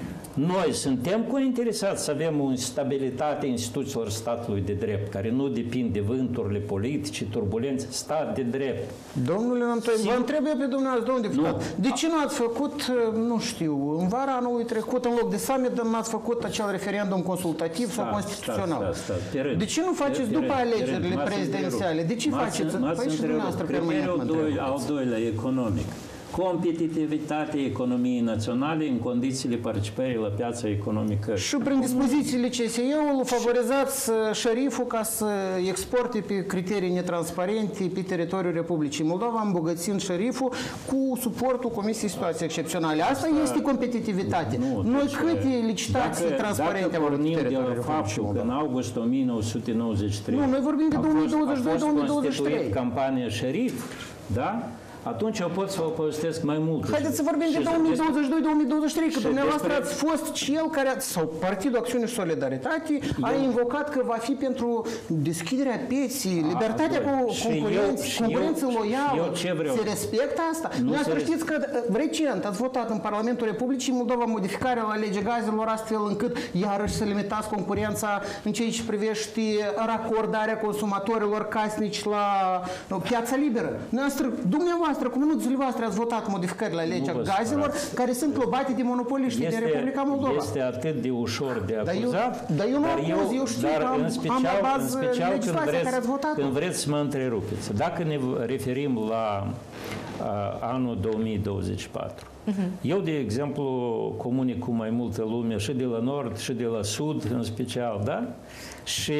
Noi suntem interesați să avem o stabilitate a instituțiilor statului de drept, care nu depind de vânturile politice, turbulențe, stat de drept. Domnule Antoi, vă întreb eu pe dumneavoastră, domnul deputat, nu. de ce nu ați făcut, nu știu, în vara anului trecut, în loc de summit, nu ați făcut acel referendum consultativ sta, sau constituțional? Sta, sta, sta. De ce nu faceți de, după de, alegerile de, prezidențiale? De ce faceți? Păi și dumneavoastră permanent mă al doilea, economic. Competitivitatea economiei naționale în condițiile participării la piața economică. Și prin dispozițiile C S E-ului favorizați șeriful ca să exporte pe criterii netransparente pe teritoriul Republicii Moldova, îmbogățind șeriful cu suportul Comisiei Situații Excepționale. Asta este competitivitate. Nu, Noi deci, câte licitații dacă, transparente dacă pornim de la faptul că în august o mie nouă sute nouăzeci și trei nu, noi vorbim de două mii douăzeci și doi două mii douăzeci și trei. A fost campania șerif, da? Atunci eu pot să vă povestesc mai mult. Haideți să vorbim de două mii douăzeci și doi două mii douăzeci și trei, că dumneavoastră despre... ați fost cel care, a, sau Partidul Acțiune și Solidaritate, eu... a invocat că va fi pentru deschiderea pieții, a, libertatea cu concurență, concurență loială. Se respectă asta? Dumneavoastră res... știți că recent ați votat în Parlamentul Republicii Moldova modificarea la legea gazelor astfel încât iarăși să limitați concurența în ceea ce privește racordarea consumatorilor casnici la piața liberă. Dumneavoastră, dumneavoastră cu minuțele voastre ați votat modificări la legea gazelor care sunt lobate de monopoliști din Republica Moldova. Este atât de ușor de acuzat, dar eu, dar eu nu acuz, eu știu că am, în special, am la bază în special când vreți, care ați votat. Când vreți să mă întrerupeți. Dacă ne referim la uh, anul două mii douăzeci și patru, uh-huh. eu, de exemplu, comunic cu mai multă lume și de la nord și de la sud în special, da? Și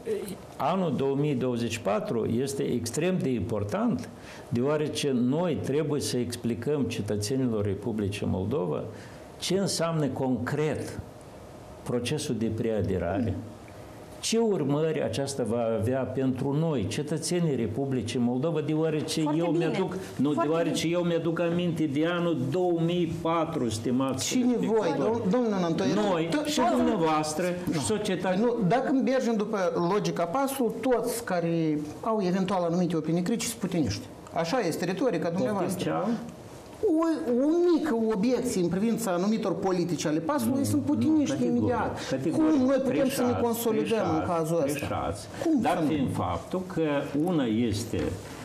anul două mii douăzeci și patru este extrem de important, deoarece noi trebuie să explicăm cetățenilor Republicii Moldova ce înseamnă concret procesul de preaderare, ce urmări aceasta va avea pentru noi, cetățenii Republicii Moldova, deoarece Foarte eu mi-aduc, nu, deoarece eu mi-aduc aminte de anul două mii patru, stimați. Cine voi, domnul Antoi? Noi și dumneavoastră și societatea. Nu, dacă mergem după logica pasul, toți care au eventual anumite opinii critice sunt putiniști. Așa este retorica dumneavoastră. O, o mică obiecție în privința anumitor politici ale pasului sunt putiniști imediat. Cum noi putem să ne consolidăm în cazul ăsta? Dar fiind faptul că una este...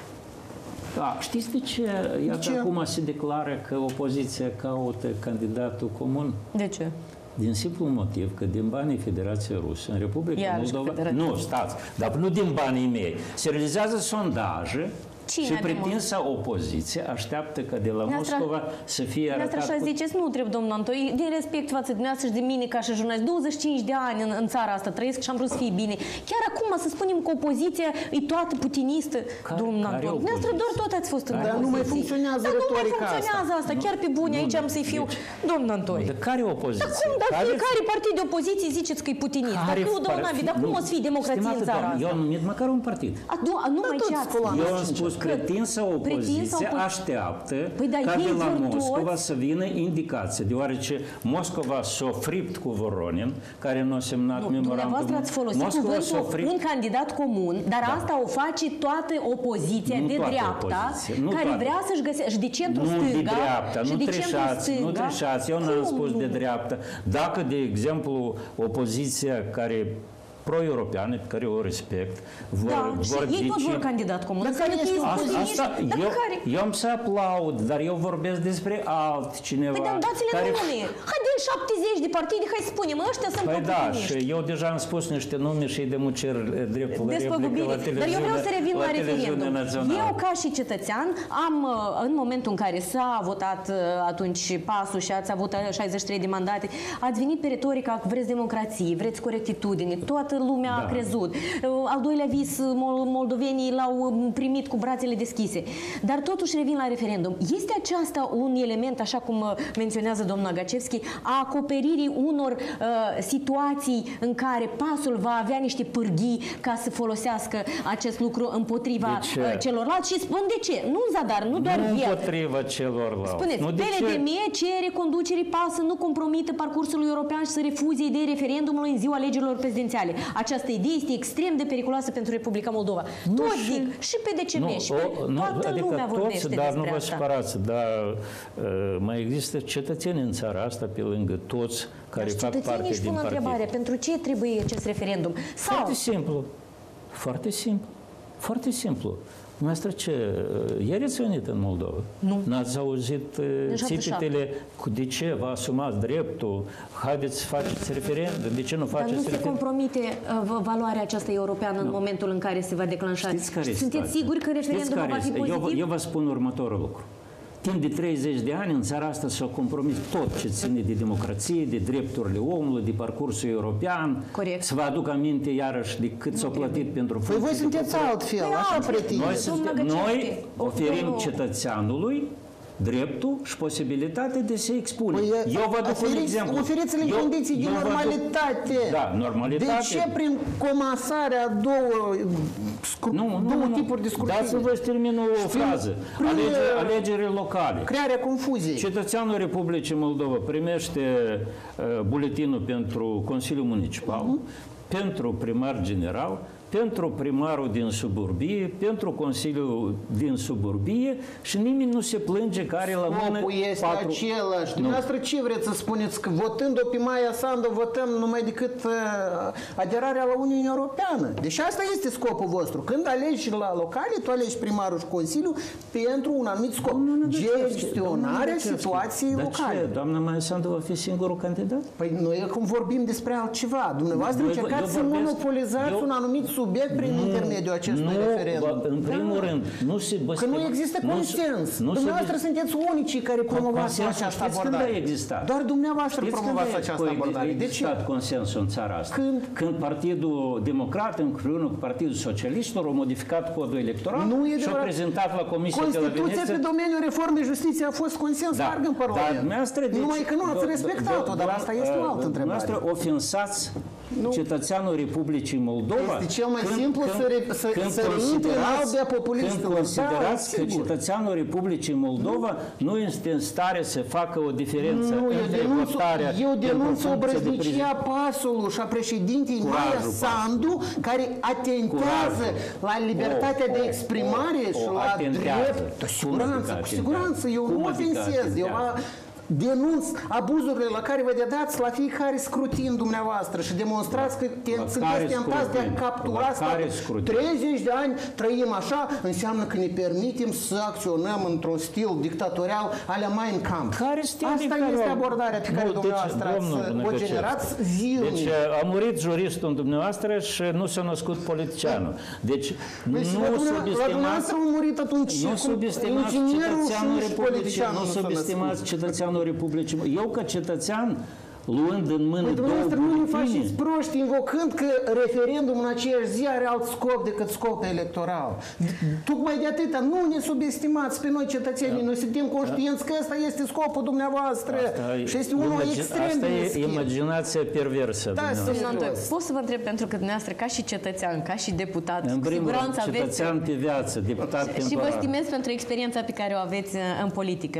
Da, știți de ce? Iată, ce? Acum se declară că opoziția caută candidatul comun? De ce? Din simplu motiv că din banii Federației Rusă, în Republica Iarăși Moldova... Federația. Nu, stați, dar nu din banii mei. Se realizează sondaje. Cine și a pretinsa opoziție așteaptă ca de la Moscova să fie arătat... Asta așa ziceți, nu trebuie, domnul Antoi, din respect față de dumneavoastră și de mine ca și jurnalist, douăzeci și cinci de ani în, în țara asta trăiesc și am vrut să fie bine. Chiar acum să spunem că opoziția e toată putinistă, care, domnul Antoi. Dumneavoastră doar tot ați fost în Dar nu mai funcționează Dar nu mai retorica funcționează asta. asta. Chiar pe bune, aici am să-i fiu, deci, domnul Antoi. Dar care opoziție? Dar cum, dar care fiecare partid de opoziție ziceți că e putinist. Dar nu, domnul Navi, dar cum o să fie democrație în țara asta? Eu am numit măcar un partid. Nu mai ce ați spus. Eu am spus pretinsa opoziție așteaptă păi, da, ca de la Moscova toți... să vină indicație, deoarece Moscova s-a fript cu Voronin, care nu a semnat memorandumul. Dumneavoastră ați folosit Moscova cuvântul fript... un candidat comun, dar da. asta o face toată opoziția nu de toată dreapta, opoziție, nu care toată. vrea să-și găsească, de centru nu stânga, de dreapta, și nu de trișați, stânga. nu trișați, eu n-am spus de dreapta. Dacă, de exemplu, opoziția care pro-europeană, pe care o respect, vor, da, vor și ei tot zice, vor candidat comun. Dar care este asta, asta, eu, care? eu am să aplaud, dar eu vorbesc despre altcineva. Păi, dar dați-le care... nume. Haide, șaptezeci de partide, hai să spunem, ăștia sunt păi da, populiniști. și eu deja am spus niște nume și de mucer dreptul de replică la televiziune. Dar eu vreau să revin la, la referendum. Națională. Eu, ca și cetățean, am, în momentul în care s-a votat atunci pasul și ați avut șaizeci și trei de mandate, ați venit pe retorica că vreți democrație, vreți corectitudine, toată lumea da. a crezut. Al doilea vis, moldovenii l-au primit cu brațele deschise. Dar totuși revin la referendum. Este aceasta un element, așa cum menționează domnul Agacevski, a acoperirii unor uh, situații în care pasul va avea niște pârghii ca să folosească acest lucru împotriva uh, celorlalți? Și spun de ce? Nu în zadar, nu doar nu el. împotriva celorlalți. Spuneți, nu P L D M cere conducerii pas să nu compromită parcursul european și să refuze ideea referendumului în ziua alegerilor prezidențiale. Această idee este extrem de periculoasă pentru Republica Moldova. Nu, Tot și, zic, și pe D C M, și pe o, toată adică lumea toți, vorbește dar despre nu vă asta. supărați, dar uh, mai există cetățeni în țara asta, pe lângă toți care dar fac parte din partid. Cetățenii își pun întrebarea, pentru ce trebuie acest referendum? Sau... Foarte simplu. Foarte simplu. Foarte simplu. Dumneavoastră ce? Ieri ați venit în Moldova? Nu. N-ați auzit țipetele cu de ce vă asumați dreptul? Haideți să faceți referendum. De ce nu faceți referendum? Dar nu se compromite uh, valoarea aceasta europeană în nu. momentul în care se va declanșa. Știți care Sunteți siguri că referendumul va fi pozitiv? Eu, eu vă spun următorul lucru. Timp de treizeci de ani în țara asta s-a compromis tot ce ține de democrație, de drepturile omului, de parcursul european. Corect. Să vă aduc aminte iarăși de cât s-a plătit pentru funcții. Păi voi sunteți altfel, așa pretindeți. Noi, suntem, noi oferim cetățeanului dreptul și posibilitatea de se expune. Păi, eu vă duc un exemplu. Oferiți-le în condiții de normalitate. Da, normalitate. De ce prin comasarea două, scru, nu, nu, două nu, tipuri de scrutine? Dați-vă să termin o frază. Prin, Alege, alegeri locale. Crearea confuziei. Cetățeanul Republicii Moldova primește uh, buletinul pentru Consiliul Municipal, uh-huh. pentru primar general, pentru primarul din suburbie, pentru Consiliul din suburbie și nimeni nu se plânge că are la mână Scopul este patru... același. Dumneavoastră ce vreți să spuneți? Că votând-o pe Maia Sandu votăm numai decât uh, aderarea la Uniunea Europeană. Deci asta este scopul vostru. Când alegi la locale, tu alegi primarul și Consiliul pentru un anumit scop. Gestionarea situației locale. Ce? Doamna Maia Sandu va fi singurul candidat? Păi noi acum vorbim despre altceva. Dumneavoastră încercați să monopolizați eu, un anumit subiect prin nu, intermediul acestui nu, referendum. În primul da. rând, nu se Că nu există consens. Nu, nu Dumneavoastră se... sunteți unicii care promovați această abordare. Când a existat? Doar dumneavoastră știți promovați această abordare. De ce? A consensul în țara asta. Când? Când Partidul Democrat împreună cu Partidul Socialiștilor au modificat codul electoral și au prezentat la Comisia de la Veneția. Constituția pe domeniul reformei justiției a fost consens da. larg în Parlament. Dar numai că nu ați respectat-o, dar asta este o altă întrebare. Dumneavoastră ofensați cetățeanul Republicii Moldova mai simplu să, re, să, să reintre în albia populistă. Când considerați da, că cetățeanul Republicii Moldova nu este în stare să facă o diferență nu, între eu denunț, votarea... Eu denunț obrăznicia PAS-ului și a președintei Maia Sandu, care atentează Curajul. la libertatea o, de exprimare o, și o, la drept. Cu siguranță, cu siguranță, eu nu ofensez. Eu denunț abuzurile la care vă dedați la fiecare scrutin dumneavoastră și demonstrați că sunteți tentați de a captura asta. treizeci de ani trăim așa, înseamnă că ne permitem să acționăm într-un stil dictatorial alea Mein Kampf. Asta este abordarea pe care dumneavoastră o generați zilnic. Deci a murit juristul în dumneavoastră și nu s-a născut politicianul. Deci nu subestimați nu subestimați cetățeanul Republicii, nu subestimați cetățeanul Republicii. Eu, ca cetățean, luând în mână păi, două buletine... nu ne faceți proști invocând că referendumul în aceeași zi are alt scop decât scop electoral. Tocmai de atâta, nu ne subestimați pe noi cetățenii, da. Noi suntem conștienți că ăsta este scopul dumneavoastră asta și este unul extrem asta de Asta e imaginația perversă. Da, pot să vă întreb, pentru că dumneavoastră, ca și cetățean, ca și deputat, în cu siguranță aveți... cetățean pe viață, deputat temporar. Și vă stimez pentru experiența pe care o aveți în politică.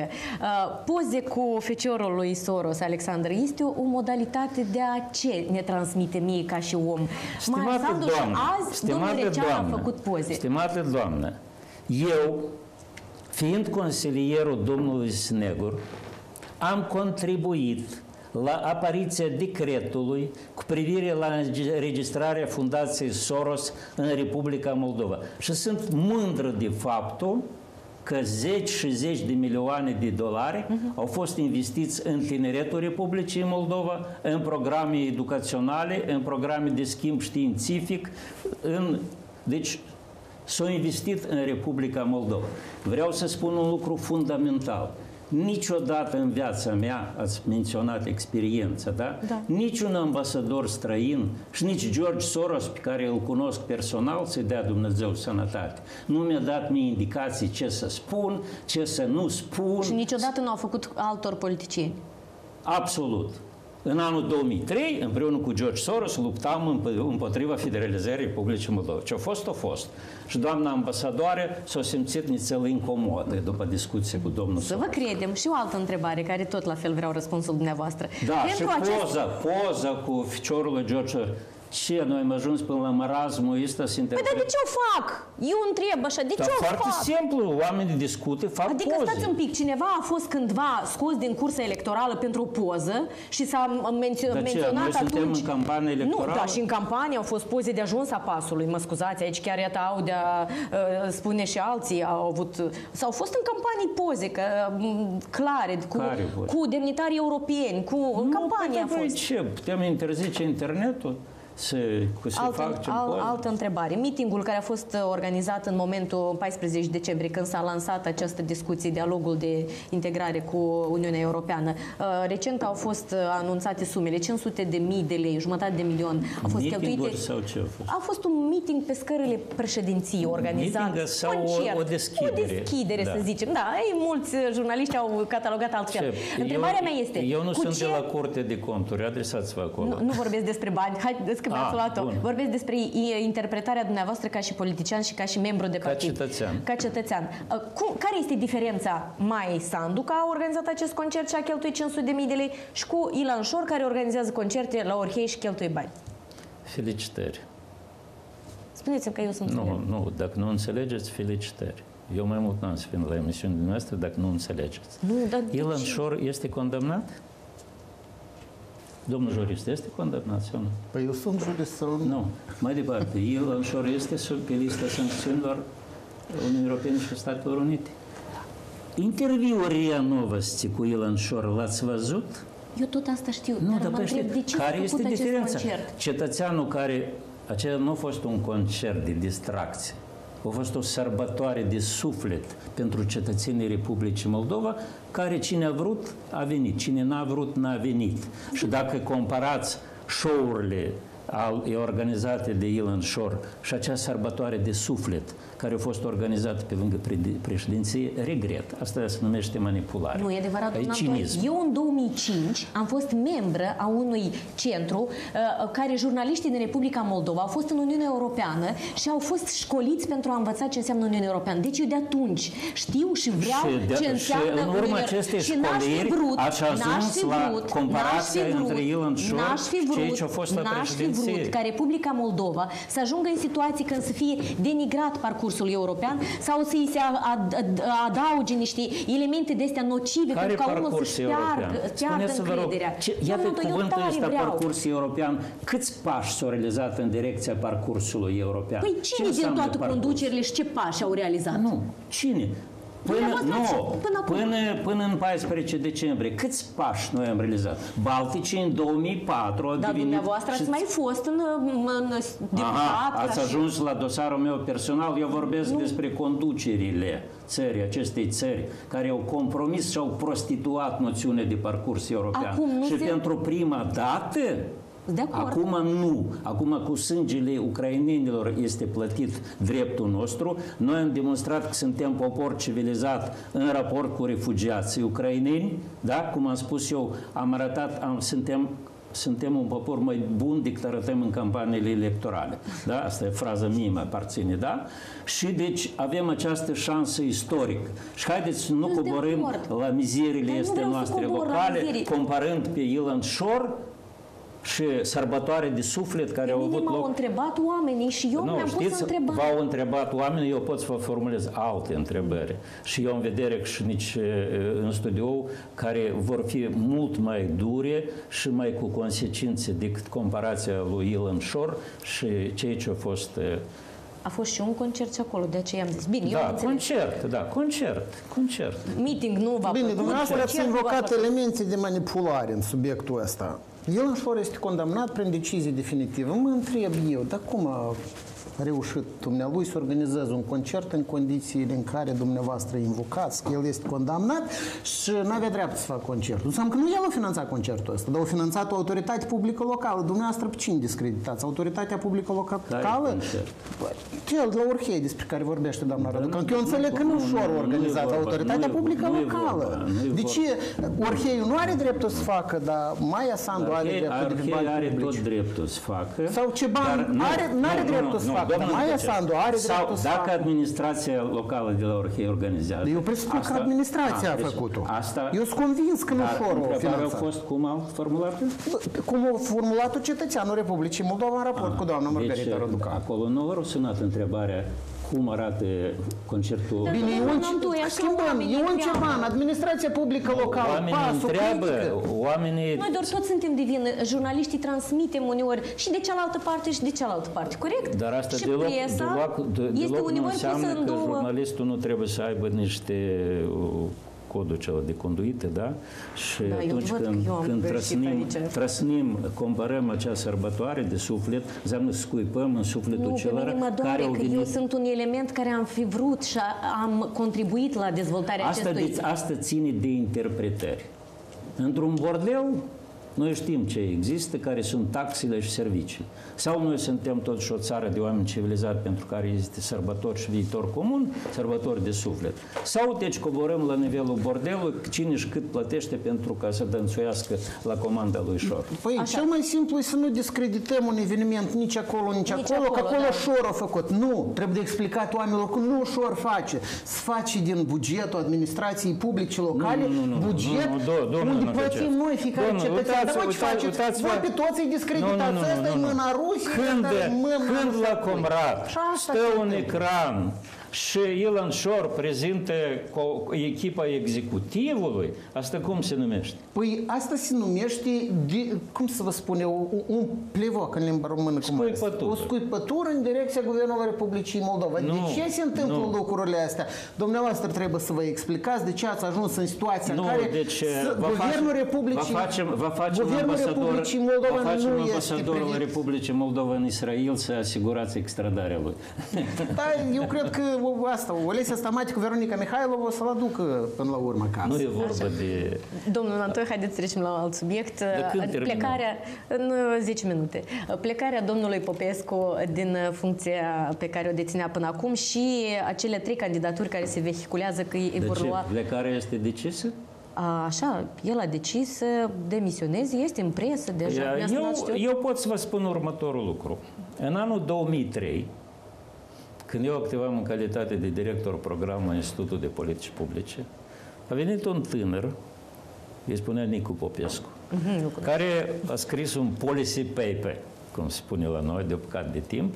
Poze cu feciorul lui Soros, Alexandru, este o modalitate de a ce ne transmite mie ca și om. Stimate doamnă, azi domnul Recean a făcut poze. Stimate doamnă, eu, fiind consilierul domnului Snegur, am contribuit la apariția decretului cu privire la înregistrarea Fundației Soros în Republica Moldova. Și sunt mândră de faptul că zeci și zeci de milioane de dolari uh-huh. au fost investiți în tineretul Republicii Moldova, în programe educaționale, în programe de schimb științific, în... deci s-au investit în Republica Moldova. Vreau să spun un lucru fundamental. Niciodată în viața mea, ați menționat experiența, da? Da. Niciun ambasador străin și nici George Soros, pe care îl cunosc personal, să-i dea Dumnezeu sănătate, nu mi-a dat mie indicații ce să spun, ce să nu spun. Și niciodată nu au făcut altor politicieni? Absolut. În anul două mii trei, împreună cu George Soros, luptam împotriva federalizării Republicii Moldova. Ce a fost, a fost. Și doamna ambasadoare s-a simțit nițel incomodă după discuție cu domnul Soros. Să vă credem. Și o altă întrebare, care tot la fel vreau răspunsul dumneavoastră. Da, Pentru și acest... poza, poza cu ficiorul lui George Soros. Ce, noi am ajuns până la marazmul ăsta să interpretăm? Păi, dar de ce o fac? Eu întreb așa, de dar ce o foarte fac? simplu, oamenii discută, fac adică poze. stați un pic, cineva a fost cândva scos din cursa electorală pentru o poză și s-a menționat dar ce, menționat noi atunci... suntem în campanie electorală? Nu, da, și în campanie au fost poze de ajuns a PAS-ului, mă scuzați, aici chiar iată Audea uh, spune și alții au avut... Sau au fost în campanii poze că, clare, cu, cu demnitarii europeni, cu în campanie a fost. Ce, putem interzice internetul? Să, să altă, al, altă întrebare. Meetingul care a fost organizat în momentul paisprezece decembrie, când s-a lansat această discuție, dialogul de integrare cu Uniunea Europeană, recent au fost anunțate sumele, cinci sute de mii de lei, jumătate de milion. Au fost cheltuite. Sau ce a fost? A fost un meeting pe scările președinției organizat. Meeting sau o, o deschidere. O deschidere, da. Să zicem. Da, ei, mulți jurnaliști au catalogat altfel. Ce? Întrebarea eu, mea este... Eu nu sunt ce... de la Curte de Conturi, adresați-vă acolo. Nu, nu vorbesc despre bani. Hai, că v-ați luat-o. Vorbesc despre interpretarea dumneavoastră ca și politician și ca și membru de partid. Ca cetățean. Ca cetățean. Cum, care este diferența Mai Sandu, care a organizat acest concert și a cheltuit cinci sute de mii de lei, și cu Ilan Șor, care organizează concerte la Orhei și cheltuie bani? Felicitări. Spuneți-mi că eu sunt... Nu, nu, dacă nu înțelegeți, felicitări. Eu mai mult n-am să vin la emisiunea noastră dacă nu înțelegeți. Nu, dar Ilan Șor este condamnat? Domnul jurist este condamnat sau nu? Păi eu sunt jurist sau nu? Nu. Mai departe, Ilan Șor este pe lista sancțiunilor Uniunii Europene și Statelor Unite. Interviul RIA Novosti cu Ilan Șor l-ați văzut? Eu tot asta știu, nu, dar mă întreb, de ce care s-a este făcut acest diferența? concert? Cetățeanul care... Acela nu a fost un concert de distracție. A fost o sărbătoare de suflet pentru cetățenii Republicii Moldova, care cine a vrut a venit, cine n-a vrut n-a venit. Și dacă comparați show-urile organizate de Ilan Șor și acea sărbătoare de suflet care a fost organizată pe lângă președinție, regret. Asta se numește manipulare. Nu e adevărat, domnul Antoi. Eu în două mii cinci am fost membră a unui centru uh, care jurnaliștii din Republica Moldova au fost în Uniunea Europeană și au fost școliți pentru a învăța ce înseamnă Uniunea Europeană. Deci eu de atunci știu și vreau și de, ce înseamnă și în urma acestei școliri ați ajuns la comparația între Ilan Șor și cei ce au fost la președinție. N-aș fi vrut ca Republica Moldova să ajungă în situații când să fie denigrat parcursul european sau să îi se adauge niște elemente de astea nocive care pentru ca unul să-și piardă încrederea. Iată cuvântul ăsta, parcurs european. Câți pași s-au realizat în direcția parcursului european? Păi cine din toate conducerile și ce pași au realizat? Nu, cine? Până, nu, până, până, până în paisprezece decembrie, câți pași noi am realizat? Baltici în două mii patru au Dar devenit... dumneavoastră ați mai fost în, în deputat. Ați ajuns la dosarul meu personal. Eu vorbesc nu. despre conducerile țării, acestei țări, care au compromis și au prostituat noțiunea de parcurs european. Acum, și se... pentru prima dată, acum nu, acum cu sângele ucrainenilor este plătit dreptul nostru. Noi am demonstrat că suntem popor civilizat în raport cu refugiații ucraineni, da? Cum am spus eu, am arătat, am, suntem suntem un popor mai bun decât arătăm în campaniile electorale. Da? Asta e fraza mie, mă aparține, da? Și deci avem această șansă istorică. Și haideți să nu coborâm la mizeriile astea noastre locale, comparând pe Ilan Șor și sărbătoare de suflet care pe au avut loc. m-au întrebat oamenii și eu nu, mi-am știți, pus întrebări. V-au întrebat oamenii, eu pot să vă formulez alte întrebări. Și eu în vedere că și nici în studiu care vor fi mult mai dure și mai cu consecințe decât comparația lui Ilan Șor și cei ce au fost... A fost și un concert și acolo, de aceea am zis. Bine, da, eu concert, da, concert, concert. Meeting nu va Bine, dumneavoastră ați invocat elemente de manipulare în subiectul ăsta. Ilan Șor este condamnat prin decizie definitivă. Mă întreb eu, dar cum a reușit dumnealui să organizeze un concert în condițiile în care dumneavoastră invocați că el este condamnat și nu avea dreaptă să facă concertul? Înseamnă că nu el a finanțat concertul ăsta, dar a finanțat o autoritate publică locală. Dumneavoastră pe cine discreditați? Autoritatea publică locală? Cel de la Orhei despre care vorbește doamna Răducan. Că eu înțeleg că nu Șor a organizat autoritatea publică locală. De ce Orheiul nu are dreptul să facă, dar Maia Sandu are dreptul de bani are publici? tot dreptul să facă. Sau ce bani nu are dreptul să facă? Maia Sandu are dreptul să Dacă facă. administrația locală de la Orhei organizează... Eu presupun că administrația a făcut-o. Eu sunt convins că nu Șorul a finanțat. a fost cum au formulat? Cum a formulat-o cetățeanul Republicii Moldova în raport cu doamna Margarita Răducan. Acolo nu vă sunat întrebarea cum arată concertul... Bine, schimbăm, e un ceva în administrația publică locală, oamenii pasul, întreabă, critică. oamenii... Noi doar toți suntem de vină. Jurnaliștii transmitem uneori și de cealaltă parte și de cealaltă parte, corect? Dar asta și deloc, presa deloc, de, este deloc nu uneori înseamnă pusă în că două... jurnalistul nu trebuie să aibă niște codul cel de conduită, da? Și da, atunci când, când trăsnim, trăsnim, comparăm acea sărbătoare de suflet, înseamnă să scuipăm în sufletul nu, celor care au venit... eu sunt un element care am fi vrut și am contribuit la dezvoltarea asta acestui... De, asta ține de interpretări. Într-un bordel, noi știm ce există, care sunt taxele și servicii. Sau noi suntem totuși o țară de oameni civilizați pentru care este sărbători și viitor comun, sărbători de suflet. Sau deci coborăm la nivelul bordelului, cine și cât plătește pentru ca să dănțuiască la comanda lui Șor. Păi așa. Cel mai simplu e să nu discredităm un eveniment nici acolo, nici, nici acolo, acolo, că acolo da. Șor a făcut. Nu, trebuie de explicat oamenilor că nu Șor face. Se face din bugetul administrației publice locale, nu, nu, nu, buget, nu, nu, do, do, unde nu, plătim nu, noi fiecare nu, cetățean. Dar voi ce faceți? Voi pe toți îi discreditați. Ăsta e mâna Rusiei, când, ăsta e mâna când la Comrat stă un ecran și Ilan Șor prezintă echipa executivului, asta cum se numește? Păi asta se numește, de, cum să vă spun eu, un plevoc în limba română. Scuipătură. O scuipătură în direcția Guvernului Republicii Moldova. Nu, de ce se întâmplă nu. lucrurile astea? Dumneavoastră trebuie să vă explicați de ce ați ajuns în situația nu, în care deci, Guvernul Republicii vă facem, vă facem Guvernul ambasador, Republicii Moldova vă facem nu ambasadorul este Republicii Moldova în Israel să asigurați extradarea lui. Da, eu cred că o, asta, Olesia Stamati cu Veronica Mihailova o să-l aducă până la urmă acasă. Nu e vorba de... Domnul Nantoi, haideți să trecem la alt subiect. Plecarea, în zece minute, plecarea domnului Popescu din funcția pe care o deținea până acum și acele trei candidaturi care se vehiculează că îi vor lua... Plecarea este decisă? Așa, el a decis să demisioneze, este în presă deja. Eu, eu pot să vă spun următorul lucru. În anul două mii trei, când eu activam în calitate de director programului Institutul de Politici Publice, a venit un tânăr, îi spunea Nicu Popescu, uh-huh, care a scris un policy paper, cum se spune la noi, de o bucată de timp,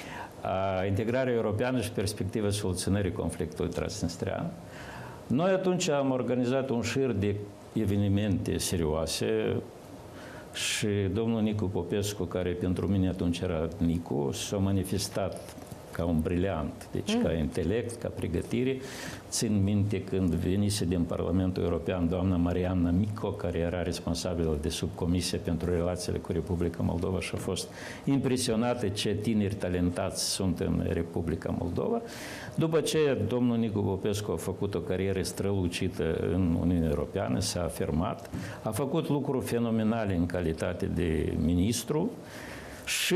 a integrarea europeană și perspectiva soluționării conflictului transnistrean. Noi atunci am organizat un șir de evenimente serioase și domnul Nicu Popescu, care pentru mine atunci era Nicu, s-a manifestat ca un briliant, deci mm. ca intelect, ca pregătire. Țin minte când venise din Parlamentul European doamna Mariana Mico, care era responsabilă de subcomisie pentru relațiile cu Republica Moldova și a fost impresionată ce tineri talentați sunt în Republica Moldova. După ce domnul Nicu Popescu a făcut o carieră strălucită în Uniunea Europeană, s-a afirmat, a făcut lucruri fenomenale în calitate de ministru și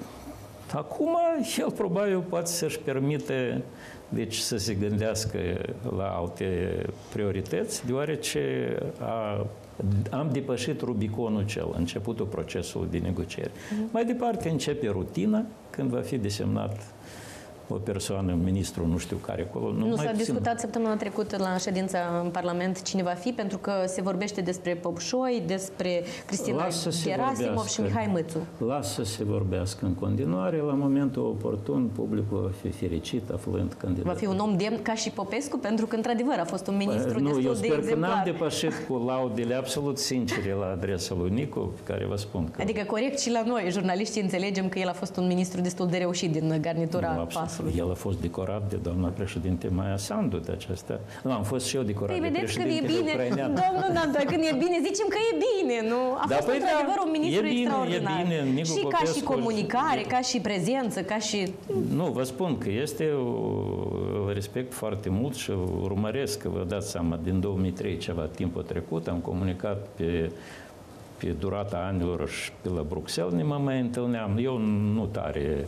acum, el probabil poate să-și permite deci, să se gândească la alte priorități, deoarece a, am depășit Rubiconul cel, începutul procesului de negociere. Mm-hmm. Mai departe începe rutina, când va fi desemnat o persoană, un ministru, nu știu care acolo. Nu, nu s-a discutat săptămâna trecută la ședința în Parlament cine va fi, pentru că se vorbește despre Popșoi, despre Cristina Gerasimov și Mihai Mățu. Lasă să se vorbească în continuare. La momentul oportun, publicul va fi fericit aflând candidat. Va fi un om demn ca și Popescu, pentru că, într-adevăr, a fost un ministru nu, destul de exemplar. Eu sper că n-am depășit cu laudele absolut sincere la adresa lui Nicu, care vă spun că... Adică corect și la noi, jurnaliștii, înțelegem că el a fost un ministru destul de reușit din garnitura PAS. El a fost decorat de doamna președinte Maia Sandu de acestea. Nu, am fost și eu decorat păi, de președintele ucrainean. Domnul Nantoi, când e bine, zicem că e bine, nu? A da, fost păi într-adevăr da, un ministru e bine, extraordinar. E bine, Nicu și Popescu, ca și comunicare, ca și prezență, ca și... Nu, vă spun că este, o respect foarte mult și urmăresc, că vă dați seama, din două mii trei ceva timp a trecut, am comunicat pe pe durata anilor și pe la Bruxelles ne mă mai întâlneam. Eu nu tare,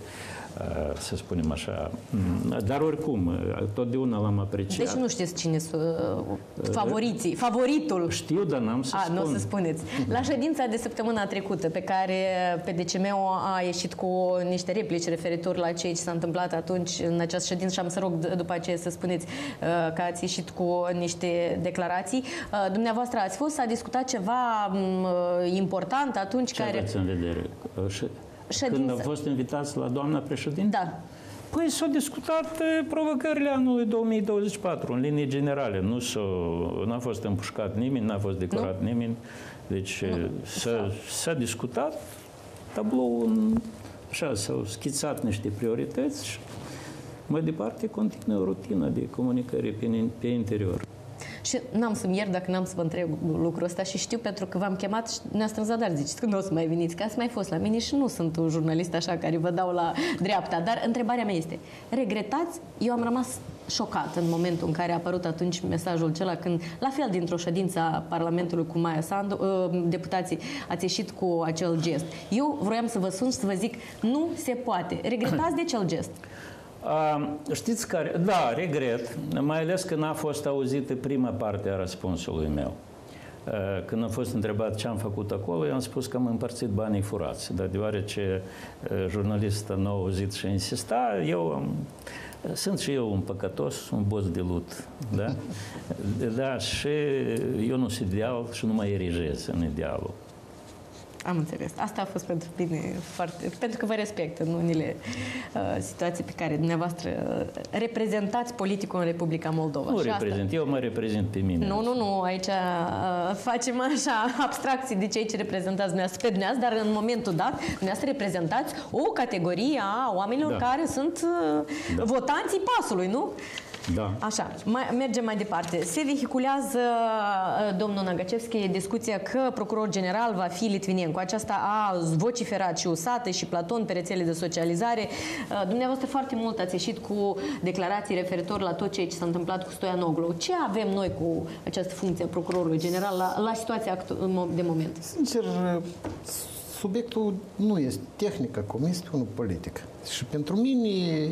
să spunem așa, dar oricum, totdeauna l-am apreciat. Deci nu știți cine sunt favoriții, favoritul. Știu, dar n-am să a, spun. Nu o să spuneți. La ședința de săptămâna trecută, pe care P D C M-ul a ieșit cu niște replici referitor la ceea ce s-a întâmplat atunci în această ședință și am să rog după aceea să spuneți că ați ieșit cu niște declarații. Dumneavoastră ați fost, s-a discutat ceva important atunci ce care... Ce aveți în vedere? Ședință. Când au fost invitați la doamna președinte? Da. Păi s-au discutat provocările anului două mii douăzeci și patru, în linii generale. Nu s-a, n-a fost împușcat nimeni, n-a fost decorat nu? nimeni. Deci s-a, s-a discutat tabloul, așa, s-au schițat niște priorități și mai departe continuă rutina de comunicare pe, pe interior. Și n-am să-mi iert dacă n-am să vă întreb lucrul ăsta și știu pentru că v-am chemat și ne-ați în zadar. Ziceți că nu o să mai veniți, că ați mai fost la mine și nu sunt un jurnalist așa care vă dau la dreapta. Dar întrebarea mea este, regretați? Eu am rămas șocat în momentul în care a apărut atunci mesajul acela când, la fel dintr-o ședință a Parlamentului cu Maia Sandu, deputații, ați ieșit cu acel gest. Eu vroiam să vă sun și să vă zic, nu se poate. Regretați de acel gest? Uh, știți care? Da, regret, mai ales că n-a fost auzită prima parte a răspunsului meu. Uh, când am fost întrebat ce am făcut acolo, eu am spus că am împărțit banii furați, dar deoarece uh, jurnalistul n-a auzit și insista, eu am, sunt și eu un păcătos, un boț de lut, da? Da, și eu nu sunt ideal și nu mă erigez în idealul. Am înțeles. Asta a fost pentru mine foarte... Pentru că vă respect în unele uh, situații pe care dumneavoastră uh, reprezentați politicul în Republica Moldova. Nu și reprezent, asta... eu mă reprezint pe mine. Nu, nu, nu. Aici uh, facem așa abstracții de cei ce reprezentați dumneavoastră pe dumneavoastră, dar în momentul dat dumneavoastră reprezentați o categorie a oamenilor da. care sunt uh, da. votanții pasului, nu? Da. Așa, mai, mergem mai departe. Se vehiculează, domnul Năgăcevski, discuția că procuror general va fi Litvinenko. Aceasta a vociferat și Usată și Platon pe rețele de socializare. Dumneavoastră foarte mult ați ieșit cu declarații referitor la tot ceea ce s-a întâmplat cu Stoianoglu. Ce avem noi cu această funcție a procurorului general la, la situația de moment? Sincer, subiectul nu este tehnică, cum este unul politic. Și pentru mine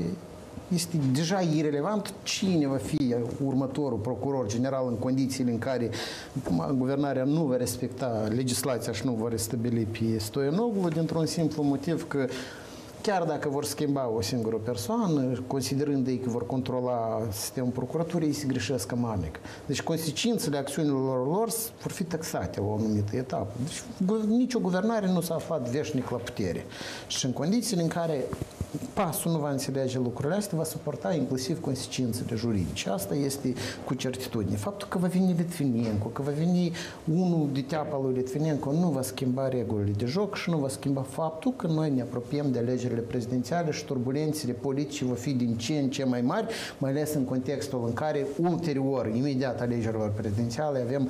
este deja irelevant cine va fi următorul procuror general în condițiile în care guvernarea nu va respecta legislația și nu va restabili pe Stoianoglu, dintr-un simplu motiv că chiar dacă vor schimba o singură persoană, considerând ei că vor controla sistemul procuraturii, ei se greșesc amanic. Deci consecințele acțiunilor lor vor fi taxate la o anumită etapă. Deci nicio guvernare nu s-a aflat veșnic la putere. Și în condițiile în care pasul nu va înțelege lucrurile astea, va suporta inclusiv consecințele juridice. Asta este cu certitudine. Faptul că va veni Litvinenko, că va veni unul de teapa lui Litvinenko, nu va schimba regulile de joc și nu va schimba faptul că noi ne apropiem de alegerile prezidențiale și turbulențele politice vor fi din ce în ce mai mari, mai ales în contextul în care ulterior, imediat alegerilor prezidențiale, avem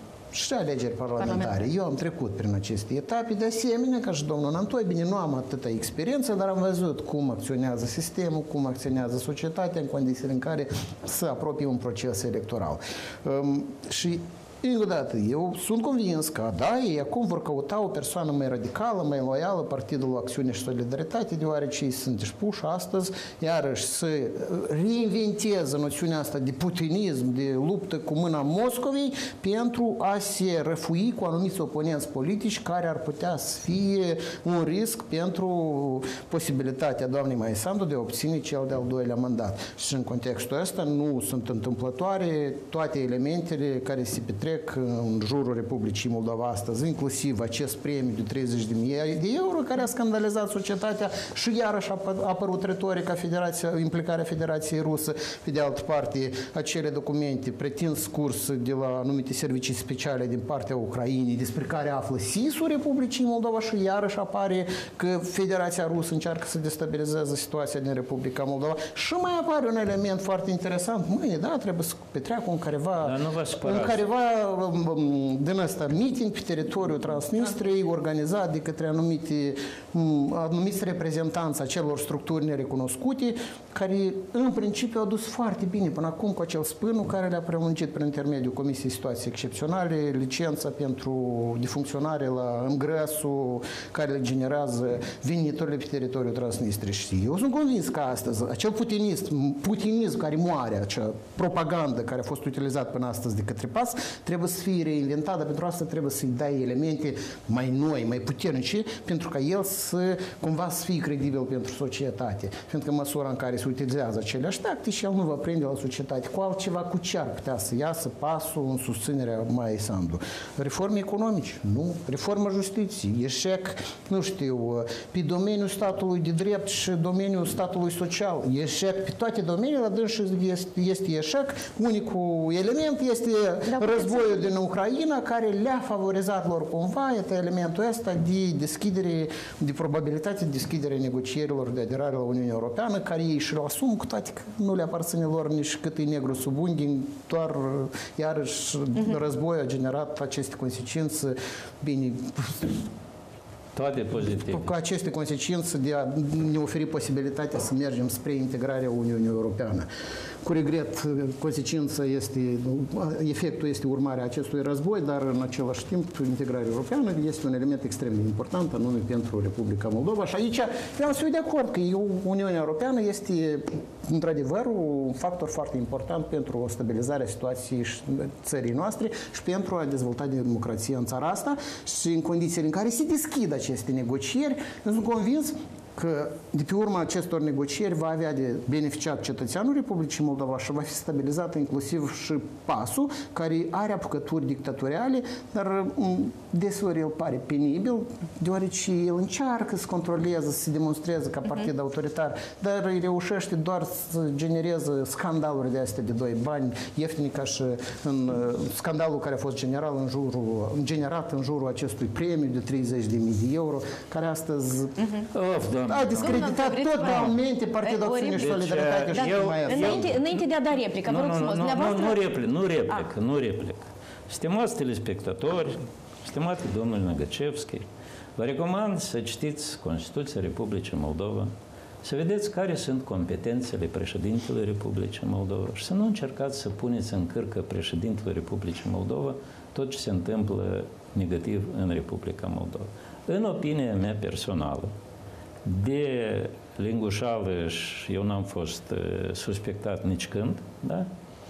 și alegeri parlamentare. Parlament. Eu am trecut prin aceste etape, de asemenea, ca și domnul Nantoi, bine, nu am atâta experiență, dar am văzut cum acționează sistemul, cum acționează societatea în condițiile în care se apropie un proces electoral. Um, și încă o dată, eu sunt convins că, da, ei acum vor căuta o persoană mai radicală, mai loială Partidul Acțiune și Solidaritate, deoarece ei sunt dispuși astăzi, iarăși, să reinventeze noțiunea asta de putinism, de luptă cu mâna Moscovei, pentru a se răfui cu anumiți oponenți politici care ar putea să fie un risc pentru posibilitatea doamnei Maia Sandu de a obține cel de-al doilea mandat. Și în contextul ăsta nu sunt întâmplătoare toate elementele care se petrec în jurul Republicii Moldova astăzi, inclusiv acest premiu de treizeci de mii de euro care a scandalizat societatea și iarăși a apărut retorica Federația, implicarea Federației Rusă. Pe de altă parte, acele documente pretind scurs de la anumite servicii speciale din partea Ucrainei, despre care află S I S-ul Republicii Moldova și iarăși apare că Federația Rusă încearcă să destabilizeze situația din Republica Moldova. Și mai apare un element foarte interesant. Mâine, da, trebuie să petreacă un careva, un careva din ăsta meeting pe teritoriul Transnistriei organizat de către anumite, anumiți reprezentanți a celor structuri nerecunoscute, care în principiu au dus foarte bine până acum cu acel spânul care le-a prelungit prin intermediul Comisiei Situații Excepționale licența pentru de funcționare la îngrăsul care le generează veniturile pe teritoriul Transnistriei. Și eu sunt convins că astăzi acel putinism, putinism care moare, acea propagandă care a fost utilizat până astăzi de către P A S, trebuie să fie reinventat, dar pentru asta trebuie să-i dai elemente mai noi, mai puternice, pentru ca el să cumva să fie credibil pentru societate. Pentru că măsura în care se utilizează aceleași tactici, el nu va prinde la societate cu altceva, cu ce ar putea să iasă pasul în susținerea Maiei Sandu. Reforme economice? Nu. Reforma justiției? Eșec, nu știu, pe domeniul statului de drept și domeniul statului social? Eșec. Pe toate domeniile, dânsi este, este eșec. Unicul element este da, războiul din Ucraina, care le-a favorizat lor cumva, este elementul ăsta de deschidere, de probabilitate de deschidere negocierilor de aderare la Uniunea Europeană, care ei și-l asumă, cu toate că nu le aparține lor nici cât e negru sub unghi, doar iarăși uh-huh. războiul a generat aceste consecințe, bine, toate pozitive. Cu aceste consecințe de a ne oferi posibilitatea să mergem spre integrarea Uniunii Europeană. Cu regret, consecința este, efectul este urmarea acestui război, dar în același timp integrarea europeană este un element extrem de important, anume pentru Republica Moldova. Și aici vreau să fiu de acord că Uniunea Europeană este într-adevăr un factor foarte important pentru stabilizarea situației țării noastre și pentru a dezvolta democrația în țara asta și în condițiile în care se deschid aceste negocieri. Eu sunt convins că de pe urma acestor negocieri va avea de beneficiat cetățeanul Republicii Moldova și va fi stabilizat inclusiv și pasul, care are apucături dictatoriale, dar deseori el pare penibil, deoarece el încearcă să controleze, să se demonstreze ca partid uh-huh. autoritar, dar îi reușește doar să genereze scandaluri de astea de doi bani ieftini, ca și în scandalul care a fost general în jurul, generat în jurul acestui premiu de treizeci de mii de euro, care astăzi... Uh-huh. Of, doamne. A discreditat Domnul, totalmente vreți- Partidul Ori- Acțiune și Deci, Solidaritate și eu- nu mai eu- asta. Înainte, înainte de a da replica, vă Nu, rog nu, frumos, nu, nu, dumneavoastră... nu replic, nu replic, nu replic. Stimați telespectatori, stimate domnul Năgăcevski, vă recomand să citiți Constituția Republicii Moldova, să vedeți care sunt competențele președintelui Republicii Moldova și să nu încercați să puneți în cârcă președintelui Republicii Moldova tot ce se întâmplă negativ în Republica Moldova. În opinia mea personală, de lingușală și eu n-am fost uh, suspectat nici când, da?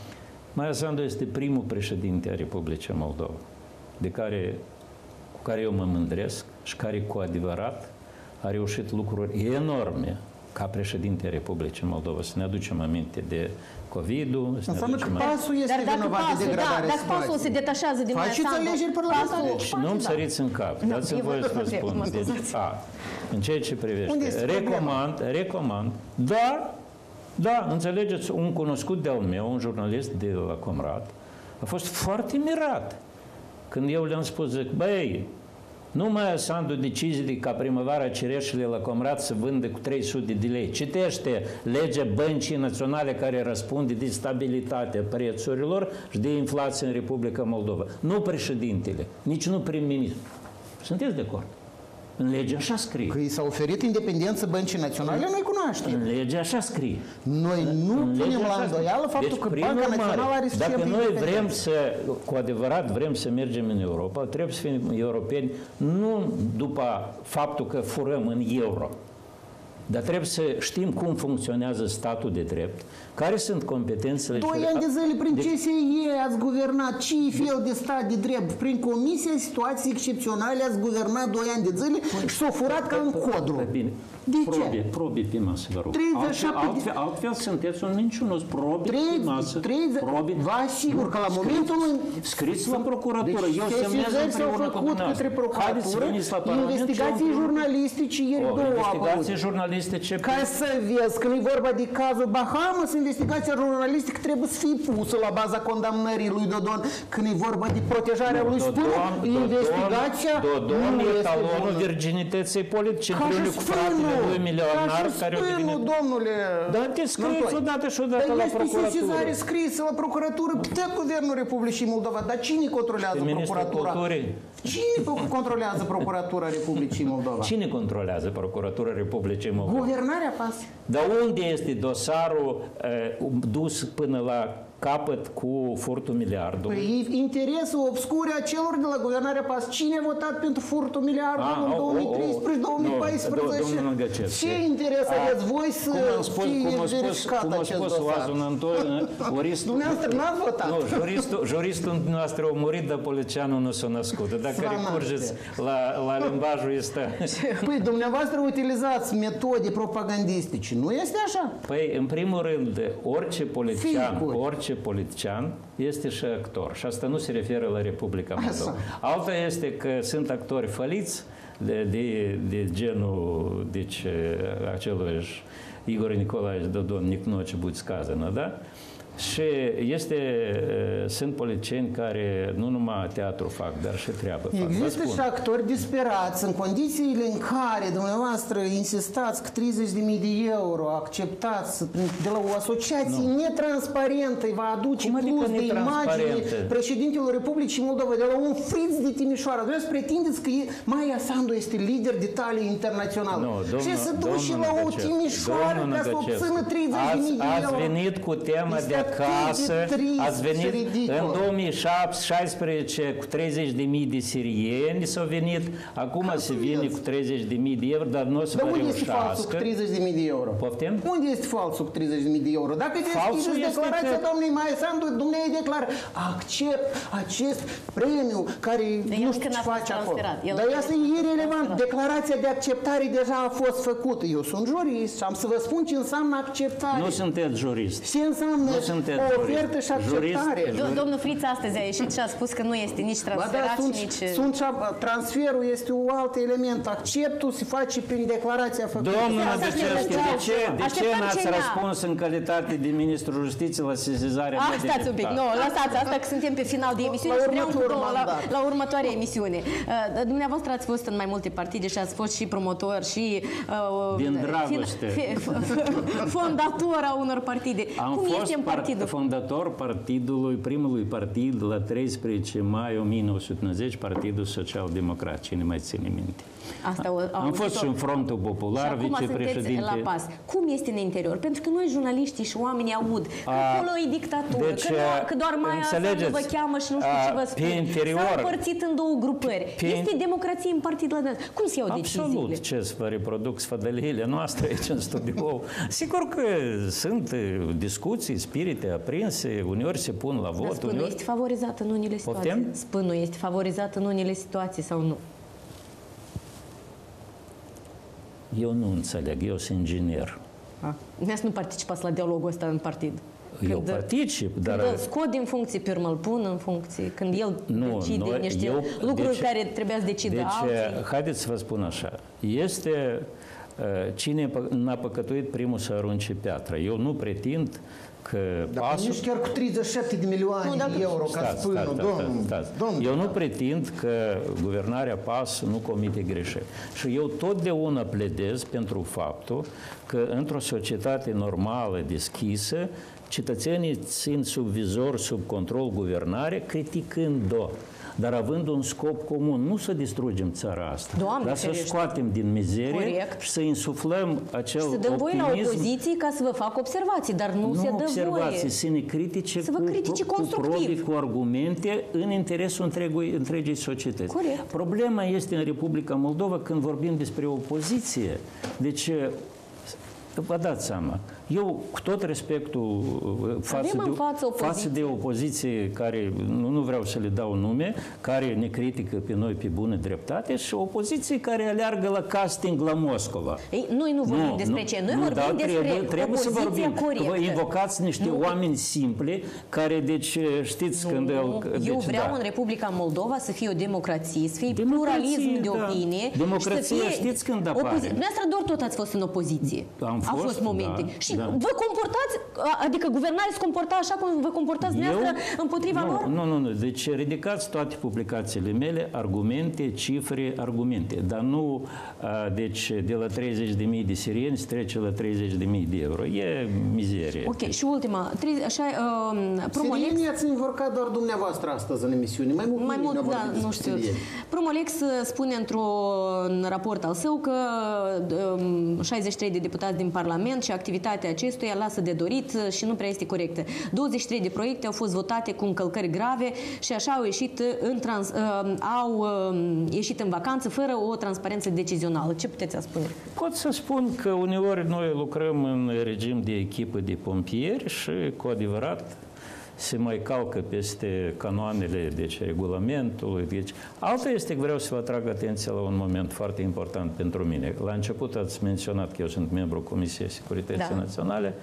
Maia Sandu este primul președinte a Republicii Moldova, de care, cu care eu mă mândresc și care cu adevărat a reușit lucruri enorme ca președinte a Republicii Moldova. Să ne aducem aminte de COVID-ul, să ne Înseamnă că aducem aminte... pasul este Dar dacă vinovat de pasul, da, degradarea dacă pasul se situației. detașează din Maia Faceți Sandu, alegeri parlamentare. pasul- Deci nu-mi da. săriți în cap. Nu, Dați-mi eu voie vă să vă întreb, spun. mă Deci, scuzați. a, în ceea ce Unde privește, este recomand, recomand, dar, da, înțelegeți, un cunoscut de-al meu, un jurnalist de la Comrat, a fost foarte mirat când eu le-am spus, zic, băi, nu Maia Sandu decide ca primăvara cireșele la Comrat să vândă cu trei sute de lei. Citește legea Băncii Naționale care răspunde de stabilitatea prețurilor și de inflație în Republica Moldova. Nu președintele, nici nu prim-ministru. Sunteți de acord? În lege așa scrie. Că i s-a oferit independență Băncii Naționale, noi cunoaștem. În lege așa scrie. Noi nu În lege punem la așa îndoială scrie. faptul Deci, că prin Banca urmare, Națională are dacă suficientă noi vrem independență. să, cu adevărat vrem să mergem în Europa, trebuie să fim europeni nu după faptul că furăm în euro, dar trebuie să știm cum funcționează statul de drept, care sunt competențele... Doi și- ani de zile prin Deci, C S I ați guvernat. Ce fel de stat de drept? Prin Comisia Situații Excepționale ați guvernat doi ani de zile și s-au furat ca un codru. Păi bine, De ce? probe, probe pe masă, vă rog. treizeci și șapte Altfel, altfel, altfel sunteți un minciunos, probe pe masă. treizeci, probe. vă asigur că la momentul în... Scriți la procuratură, Deci, eu semnez sesizări s-au împreună cu făcut dumneavoastră. către Haideți să procuratură, veniți la Parlament și investigații eu- jurnalistice, ieri O, două au investigații apărut. jurnalistice... Ca să vezi, când e vorba de cazul Bahamas, investigația jurnalistică trebuie să fie pusă la baza condamnării lui Dodon. Când e vorba de protejarea lui Spână, investigația Dodon nu e este talonul bună. virginității politice, Ca și împreună cu fratele Spânul, lui milionar ca și care au Spânul, devenit... domnule. Dar te scrieți Năstoi. odată și odată Dar la este procuratură. sesizare scrisă la procuratură de Guvernul Republicii Moldova. Dar cine controlează Pe ministrul procuratura? culturii. Cine controlează procuratura Republicii Moldova? Cine controlează Procuratura Republicii Moldova? Guvernarea pas. Dar unde este dosarul uh, dus până la capăt cu furtul miliardului? Păi e interesul obscur a celor de la Guvernarea pas. Cine a votat pentru furtul miliardului Ah, în oh, două mii treisprezece două mii paisprezece? Nu, domnul Năgăcevski. Ce interes aveți voi să Cum a spus, cum a fie spus, verificat cum a acest spus dosar? Oazul Antoine, oristul... Dumneavoastră n-ați votat. Nu, juristul, juristul dumneavoastră a murit, dar polițianul nu s-a născut. Dacă Slavă recurgeți la, la limbajul ăsta... Păi dumneavoastră utilizați metode propagandistice. Nu este așa? Păi, în primul rând, orice politician, Ficuri. orice politician este și actor. Și asta nu se referă la Republica Moldova. Alta este că sunt actori făliți de, de, de genul, deci, acelui Igor Nicolae Dodon, Nicnoce, будь сказано, da? Și este, sunt politicieni care nu numai teatru fac, dar și treabă fac. Vă Există spun. și actori disperați în condițiile în care dumneavoastră insistați că treizeci de mii de euro acceptați de la o asociație Nu. netransparentă îi va aduce Cum adică plus de imagine netransparentă? președintelor Republicii Moldova de la un friț de Timișoara. Dumneavoastră pretindeți că e, Maia Sandu este lider de talie internațională. Nu, domnul, și să duci și domnul la o Năgăcevski, Timișoară domnul ca să Năgăcevski, obțină treizeci de mii de ați, euro. ați venit cu tema Este de atât acasă, de trist ați venit și ridicol. în două mii șaisprezece cu treizeci de mii de sirieni s-au venit, acum Ca se să vine vezi. cu treizeci de mii de euro, dar nu o să Dar vă unde este falsul cu reușească. treizeci de mii de euro? Poftim? Unde este falsul cu treizeci de mii de euro? Dacă Falsul deschideți este declarația că- doamnei Maia Sandu, dumneavoastră declară accept acest premiu care El nu știu când ce a fost face acolo. transferat. El Dar când asta a e fost irelevant. transferat. Declarația de acceptare deja a fost făcută. Eu sunt jurist și am să vă spun ce înseamnă acceptare. Nu sunteți jurist. Ce înseamnă Nu sunteți o jurist. ofertă și acceptare. Do- Domnul Friț astăzi a ieșit și a spus că nu este nici Ba da, transferat sunt, și nici... sunt, și- transferul este un alt element. Acceptul se face prin declarația făcută. Domnul Asta Nădăcescu, așteptăm. de ce, de ce Așteptăm n-ați ce ne-a- răspuns în calitate de Ministrul Justiției la sesizarea Ah, mea de stați un pic, deputat? nu, lăsați asta că suntem pe final de emisiune La și vreau următorul cu- la, mandat. la următoarea emisiune. Uh, Dumneavoastră ați fost în mai multe partide și ați fost și promotor și uh, Din fin- dragoste. fi- fondator a unor partide. Am Cum fost este în par- partidul? fondator partidului, primului partid la treisprezece mai o mie nouă sute nouăzeci, Partidul Social Democrat, cine mai ține minte. Asta o, Am fost și în Frontul și Popular, acum sunteți vicepreședinte. la pas. Cum este în interior? Pentru că noi, jurnaliștii și oamenii aud că A, acolo e dictatură, deci, că, nu, că doar mai asta nu înțelegeți, vă cheamă și nu știu a, ce vă pe spun. interior- S-au împărțit în două grupări. Pe- Este democrație în partidul ăsta. Cum se iau deciziile? Absolut, ce să vă reproduc sfădăliile noastre aici în studio. Sigur că sunt eh, discuții, spirite aprinse, uneori se pun la Dar vot, spânul uneori... este favorizat în unele situații. Poftim? Spânul este favorizat în unele situații sau nu? Eu nu înțeleg, eu sunt inginer. Dumneavoastră nu participați la dialogul ăsta în partid. Eu particip, dar... Când îl scot din funcție, pe urmă îl pun în funcție, când el Nu, decide noi- niște eu- lucruri deci- care trebuia să decidă Deci, alții. haideți să vă spun așa. Este uh, cine pă- n-a păcătuit primul să arunce piatră. Eu nu pretind că Dar pasul... nici chiar cu treizeci și șapte de milioane Nu, dacă- de euro ca Stați, spânul, stați, domnul. stați, stați. domnul. Eu nu pretind că guvernarea PAS nu comite greșeli. Și eu totdeauna pledez pentru faptul că într-o societate normală, deschisă, cetățenii țin sub vizor, sub control guvernare, criticând-o. Dar având un scop comun, nu să distrugem țara asta, Doamne dar să ferește. scoatem din mizerie Corect. și să insuflăm acel Și să dăm voie la optimism. opoziție ca să vă fac observații, dar nu, Nu se dă observații, voie. să ne critice, Să vă cu, critice cu constructiv. probe, cu argumente în interesul întregui, întregii societăți. Corect. Problema este în Republica Moldova când vorbim despre opoziție. Deci, vă dați seama, eu cu tot respectul față, Avem de, în față opoziție. față de opoziție care, nu, nu vreau să le dau nume, care ne critică pe noi pe bună dreptate și opoziție care aleargă la casting la Moscova. Ei, noi nu vorbim despre ce, noi nu, vorbim dar despre trebuie, trebuie să opoziția vorbim. corectă. Vă invocați niște Nu. oameni simpli care, deci, știți când... Nu, el- eu deci, vreau da. în Republica Moldova să fie o democrație, să fie Democrație, pluralism de da. opinie. Democrația, și să fie știți când apare? opozi- Dumneavoastră doar tot ați fost în opoziție. Am Au fost, fost momente. da, și da. vă comportați, adică guvernarea se comporta așa cum vă comportați dumneavoastră împotriva nu, lor? Nu, nu, nu. Deci ridicați toate publicațiile mele, argumente, cifre, argumente. Dar nu, a, deci, de la treizeci de mii de sirieni se trece la treizeci de mii de euro. E mizerie. Ok, și ultima, tre- așa, uh, Promolex, Sirienii ați învorcat doar dumneavoastră astăzi în emisiune. Mai mult, mai nimeni mult, n-a da, vorbit nu despre știu. sirieni. Promolex spune într-un raport al său că um, șaizeci și trei de deputați din Parlament și activitatea acestuia lasă de dorit și nu prea este corectă. douăzeci și trei de proiecte au fost votate cu încălcări grave și așa au ieșit în, trans, uh, au uh, ieșit în vacanță fără o transparență decizională. Ce puteți spune? Pot să spun că uneori noi lucrăm în regim de echipă de pompieri și cu adevărat se mai calcă peste canoanele, deci regulamentul. Deci, alta este că vreau să vă atrag atenția la un moment foarte important pentru mine. La început ați menționat că eu sunt membru Comisiei Securității Da. Naționale.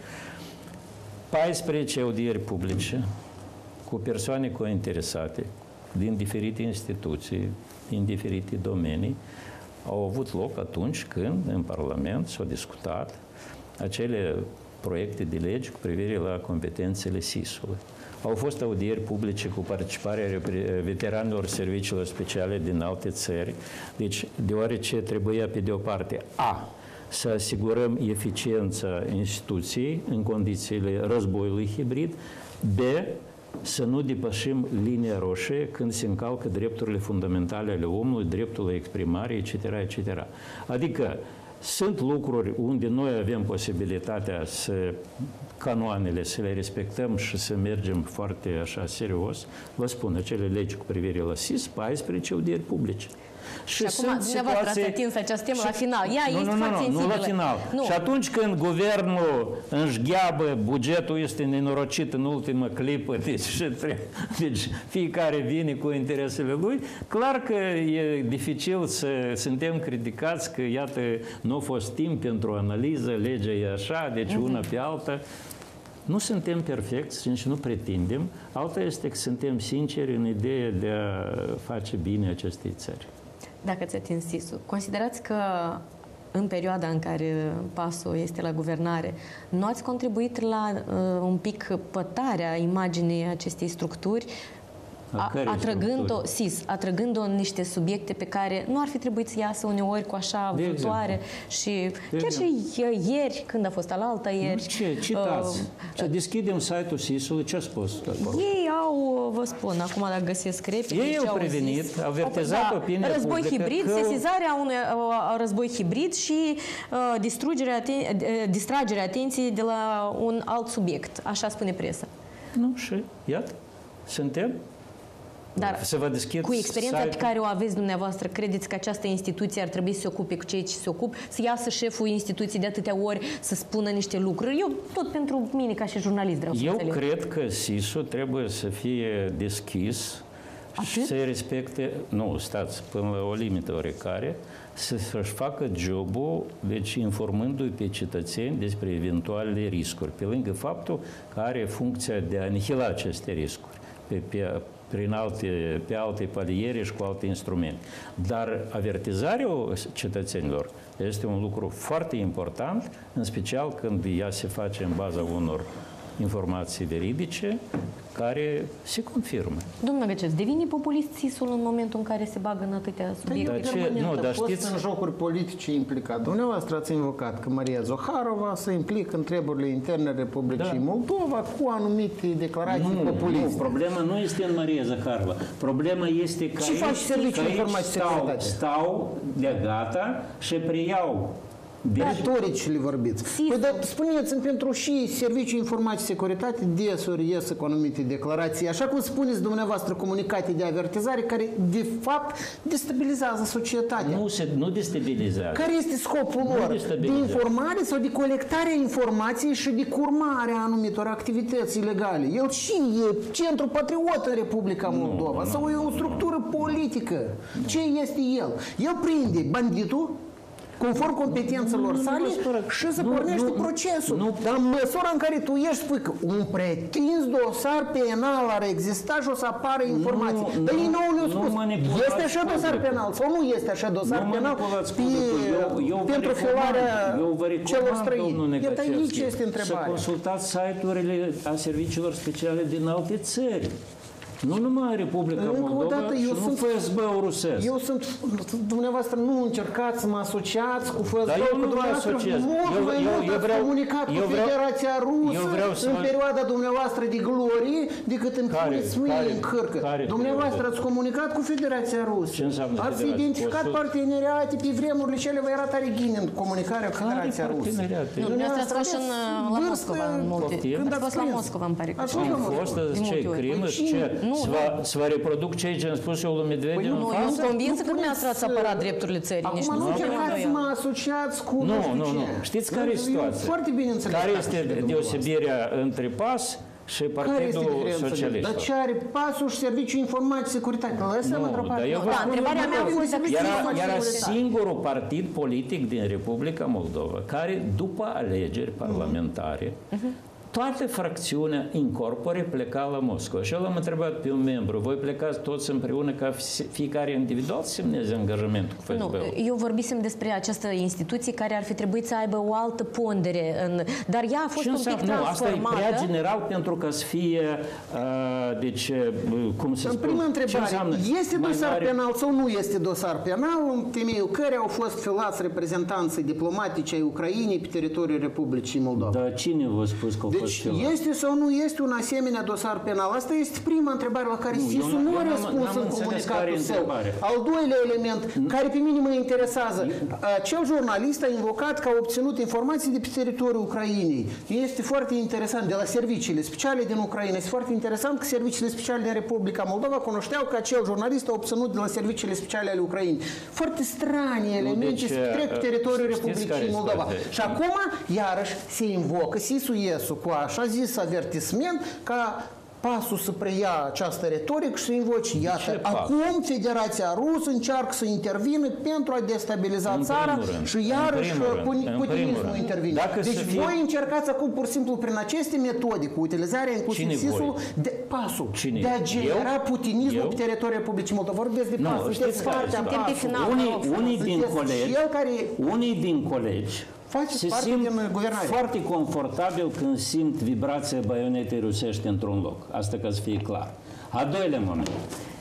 paisprezece audieri publice cu persoane cointeresate din diferite instituții, din diferite domenii, au avut loc atunci când în Parlament s-au discutat acele proiecte de legi cu privire la competențele S I S-ului. Au fost audieri publice cu participarea veteranilor serviciilor speciale din alte țări, deci deoarece trebuia pe de o parte A, să asigurăm eficiența instituției în condițiile războiului hibrid, B, să nu depășim linia roșie când se încalcă drepturile fundamentale ale omului, dreptul la exprimare, et cetera, et cetera. Adică sunt lucruri unde noi avem posibilitatea să canoanele, să le respectăm și să mergem foarte așa serios. Vă spun, acele legi cu privire la S I S, paisprezece audieri publice. Și, și acum, dumneavoastră ați atins această temă la final. Ea nu, este nu, foarte nu, sensibilă. nu la final. Nu. Și atunci când guvernul înșgheabă, bugetul este nenorocit în ultimă clipă, deci, deci fiecare vine cu interesele lui, clar că e dificil să suntem criticați că, iată, nu a fost timp pentru analiză, legea e așa, deci uh-huh. una pe alta. Nu suntem perfecți și nu pretindem. Alta este că suntem sinceri în ideea de a face bine acestei țări. Dacă ți-a atins sisul, considerați că în perioada în care PAS-ul este la guvernare, nu ați contribuit la uh, un pic pătarea imaginii acestei structuri, a, atrăgând-o, S I S, atrăgând-o în niște subiecte pe care nu ar fi trebuit să iasă uneori cu așa vâltoare și de chiar exemplu. Și ieri, când a fost alaltă ieri... Ce? Citați. Uh, Deschidem site-ul S I S-ului, ce a spus? Ei au, vă spun, acum dacă găsesc repede... Ei au prevenit, zis, au avertizat da, opinia război publică hibrid, că... sesizarea unui uh, război hibrid și uh, distrugerea aten- uh, distragerea atenției de la un alt subiect, așa spune presa. Nu, și iată, suntem... Dar să vă deschid cu experiența site. pe care o aveți dumneavoastră, credeți că această instituție ar trebui să se ocupe cu cei ce se ocupă, să iasă șeful instituției de atâtea ori să spună niște lucruri? Eu tot pentru mine, ca și jurnalist, vreau să Eu înțeleg. cred că S I S-ul trebuie să fie deschis Atât? și să-i respecte, nu, stați, până la o limită oricare, să-și facă jobul, deci informându-i pe cetățeni despre eventuale riscuri, pe lângă faptul că are funcția de a anihila aceste riscuri pe, pe prin alte, pe alte paliere și cu alte instrumente. Dar avertizarea cetățenilor este un lucru foarte important, în special când ea se face în baza unor informații veridice care se confirmă. Domnule Găceț, devine populist S I S-ul în momentul în care se bagă în atâtea subiecte? Dar ce? Nu, dar știți... în jocuri politice implicat. Dumneavoastră ați invocat că Maria Zoharova se implică în treburile interne Republicii da. Moldova cu anumite declarații nu, populiste. Nu, problema nu este în Maria Zaharova. Problema este că ce aici, faci serviciul informații stau, stau de gata și preiau Deci, retorici le vorbiți. Păi, dar spuneți-mi, pentru și Serviciul Informații Securitate desuri ies cu anumite declarații, așa cum spuneți dumneavoastră, comunicate de avertizare, care de fapt destabilizează societatea. Nu, se, nu destabilizează. Care este scopul lor? De informare sau de colectare a informației și de curmare a anumitor activități ilegale? El și e centru patriot în Republica Moldova nu, sau nu, e o structură politică? Nu. Ce este el? El prinde banditul conform competențelor nu, sale nu, nu, și se pornește nu, procesul. Nu, dar în măsura în care tu ești spui că un pretins dosar penal ar exista și o să apară informații. Nu, dar ei nu le-au spus. Este așa dosar penal sau nu este așa dosar nu penal pe, eu, eu pentru filarea celor străini? Iată aici este întrebarea. Să consultați site-urile a serviciilor speciale din alte țări. Nu numai Republica Moldova dată, eu și sunt, nu F S B-ul rusesc. Eu sunt, dumneavoastră nu încercați să mă asociați cu F S B-ul, că dumneavoastră mult mai mult ați comunicat cu Federația Rusă în perioada dumneavoastră de glorie decât îmi puneți mie în hârcă. Dumneavoastră ați comunicat cu Federația Rusă. Ce înseamnă ați identificat parteneriate pe vremurile cele, vă era tare ghină în comunicarea cu Federația Rusă. Dumneavoastră ați fost la Moscova în multe. Ați fost la Moscova, îmi pare că. Am fost, ce crimă, ce... Să vă reproduc ceea ce am spus eu lui Medvedev. Nu, eu sunt convinsă că dumneavoastră ați apărat drepturile țării. Acum nu încercați să mă asociați cu nu știu ce. Nu, nu, știți care e situația? Foarte bine înțeles. Care este deosebirea între PAS și Partidul Socialist? Dar ce are PAS-ul și Serviciul Informații Securitate? Lăsăm într-o parte. Da, întrebarea mea a fost era singurul partid politic din Republica Moldova care, după alegeri parlamentare, toată fracțiunea incorpore pleca la Moscova. Și eu l-am întrebat pe un membru, voi plecați toți împreună ca fiecare individual să semneze angajamentul cu F S B-ul? Nu, eu vorbisem despre această instituție care ar fi trebuit să aibă o altă pondere, în, dar ea a fost un pic transformată. Nu, asta e prea general pentru ca să fie, uh, deci, cum să spun... În prima întrebare, este dosar mare... penal sau nu este dosar penal, în temeiul care au fost filați reprezentanții diplomatici ai Ucrainei pe teritoriul Republicii Moldova? Dar cine v-a spus că au fost Deci este sau nu este un asemenea dosar penal? Asta este prima întrebare la care S I S-ul nu a răspuns în comunicatul său. Al doilea element, care pe mine mă interesează, acel jurnalist a invocat că a obținut informații de pe teritoriul Ucrainei. Este foarte interesant, de la serviciile speciale din Ucraina. Este foarte interesant că serviciile speciale din Republica Moldova cunoșteau că acel jurnalist a obținut de la serviciile speciale ale Ucrainei. Foarte stranie elemente se trec pe teritoriul Republicii Moldova. Și acum, iarăși, se invocă S I S-ul Iesu cu așa zis avertisment ca pasul să preia această retorică și să invoce, iată, acum Federația Rusă încearcă să intervină pentru a destabiliza în țara rând, și iarăși putinismul intervine. Dacă deci fie... voi încercați acum pur și simplu prin aceste metode, cu utilizarea inclusiv S I S-ul, de pasul, Cine? de a genera Eu? putinismul Eu? pe teritoriul Republicii Moldova. Vorbesc de Nu, pasul, sunteți foarte Suntem pe final. Unii, unii, din Sunteți colegi, cel care unii din colegi faceți se parte simt din guvernare. foarte confortabil când simt vibrația baionetei rusești într-un loc. Asta ca să fie clar. A doilea moment.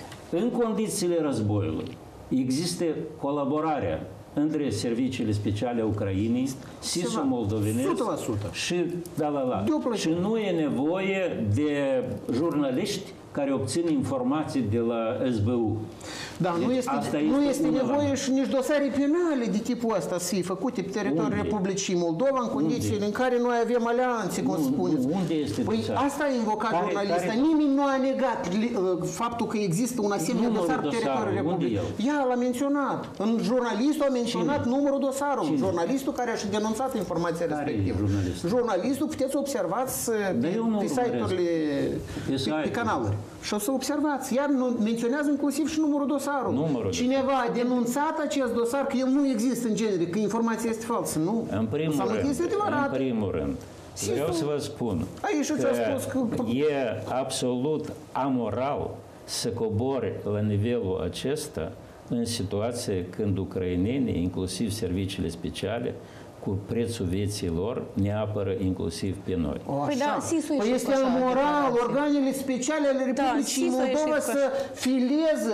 În condițiile războiului există colaborarea între serviciile speciale Ucrainei, S I S-ul moldovenesc o sută la sută. și da, la, la. Duplă. Și nu e nevoie de jurnaliști care obțin informații de la S B U. Da, Deci nu este, asta nu este este una nevoie la... și nici dosare penale de tipul ăsta să fie făcute pe teritoriul Unde? Republicii Moldova în condițiile în care noi avem alianțe, cum Nu, spuneți. nu, unde este Păi dosar? asta a invocat Care- jurnalista. care- Nimeni nu a negat li- uh, faptul că există un asemenea Numărul dosar pe dosarului, teritoriul unde Republicii. el? Ea l-a menționat. În jurnalistul a menționat Cine? numărul dosarului. Cine? Jurnalistul care a și denunțat informația Care e respectivă. jurnalistul? Jurnalistul puteți observați uh, pe, eu nu pe urmăresc. site-urile, Pe pe, pe site-uri. canaluri. Și o să observați. Iar nu- menționează inclusiv și numărul dosarului. Numărul Cineva a denunțat acest dosar că el nu există în genere, că informația este falsă. Nu. În primul Înseamnă că rând, este adevărat. în primul rând, vreau să vă spun Aici ți-a spus că- e absolut amoral să cobori la nivelul acesta în situație când ucrainenii, inclusiv serviciile speciale, cu prețul vieții lor, ne apără inclusiv pe noi. O, Păi așa. da, S I S-ul e Păi și este cu așa amoral declarație. organele speciale ale Republicii S I S-ul e și Moldova cu să fileze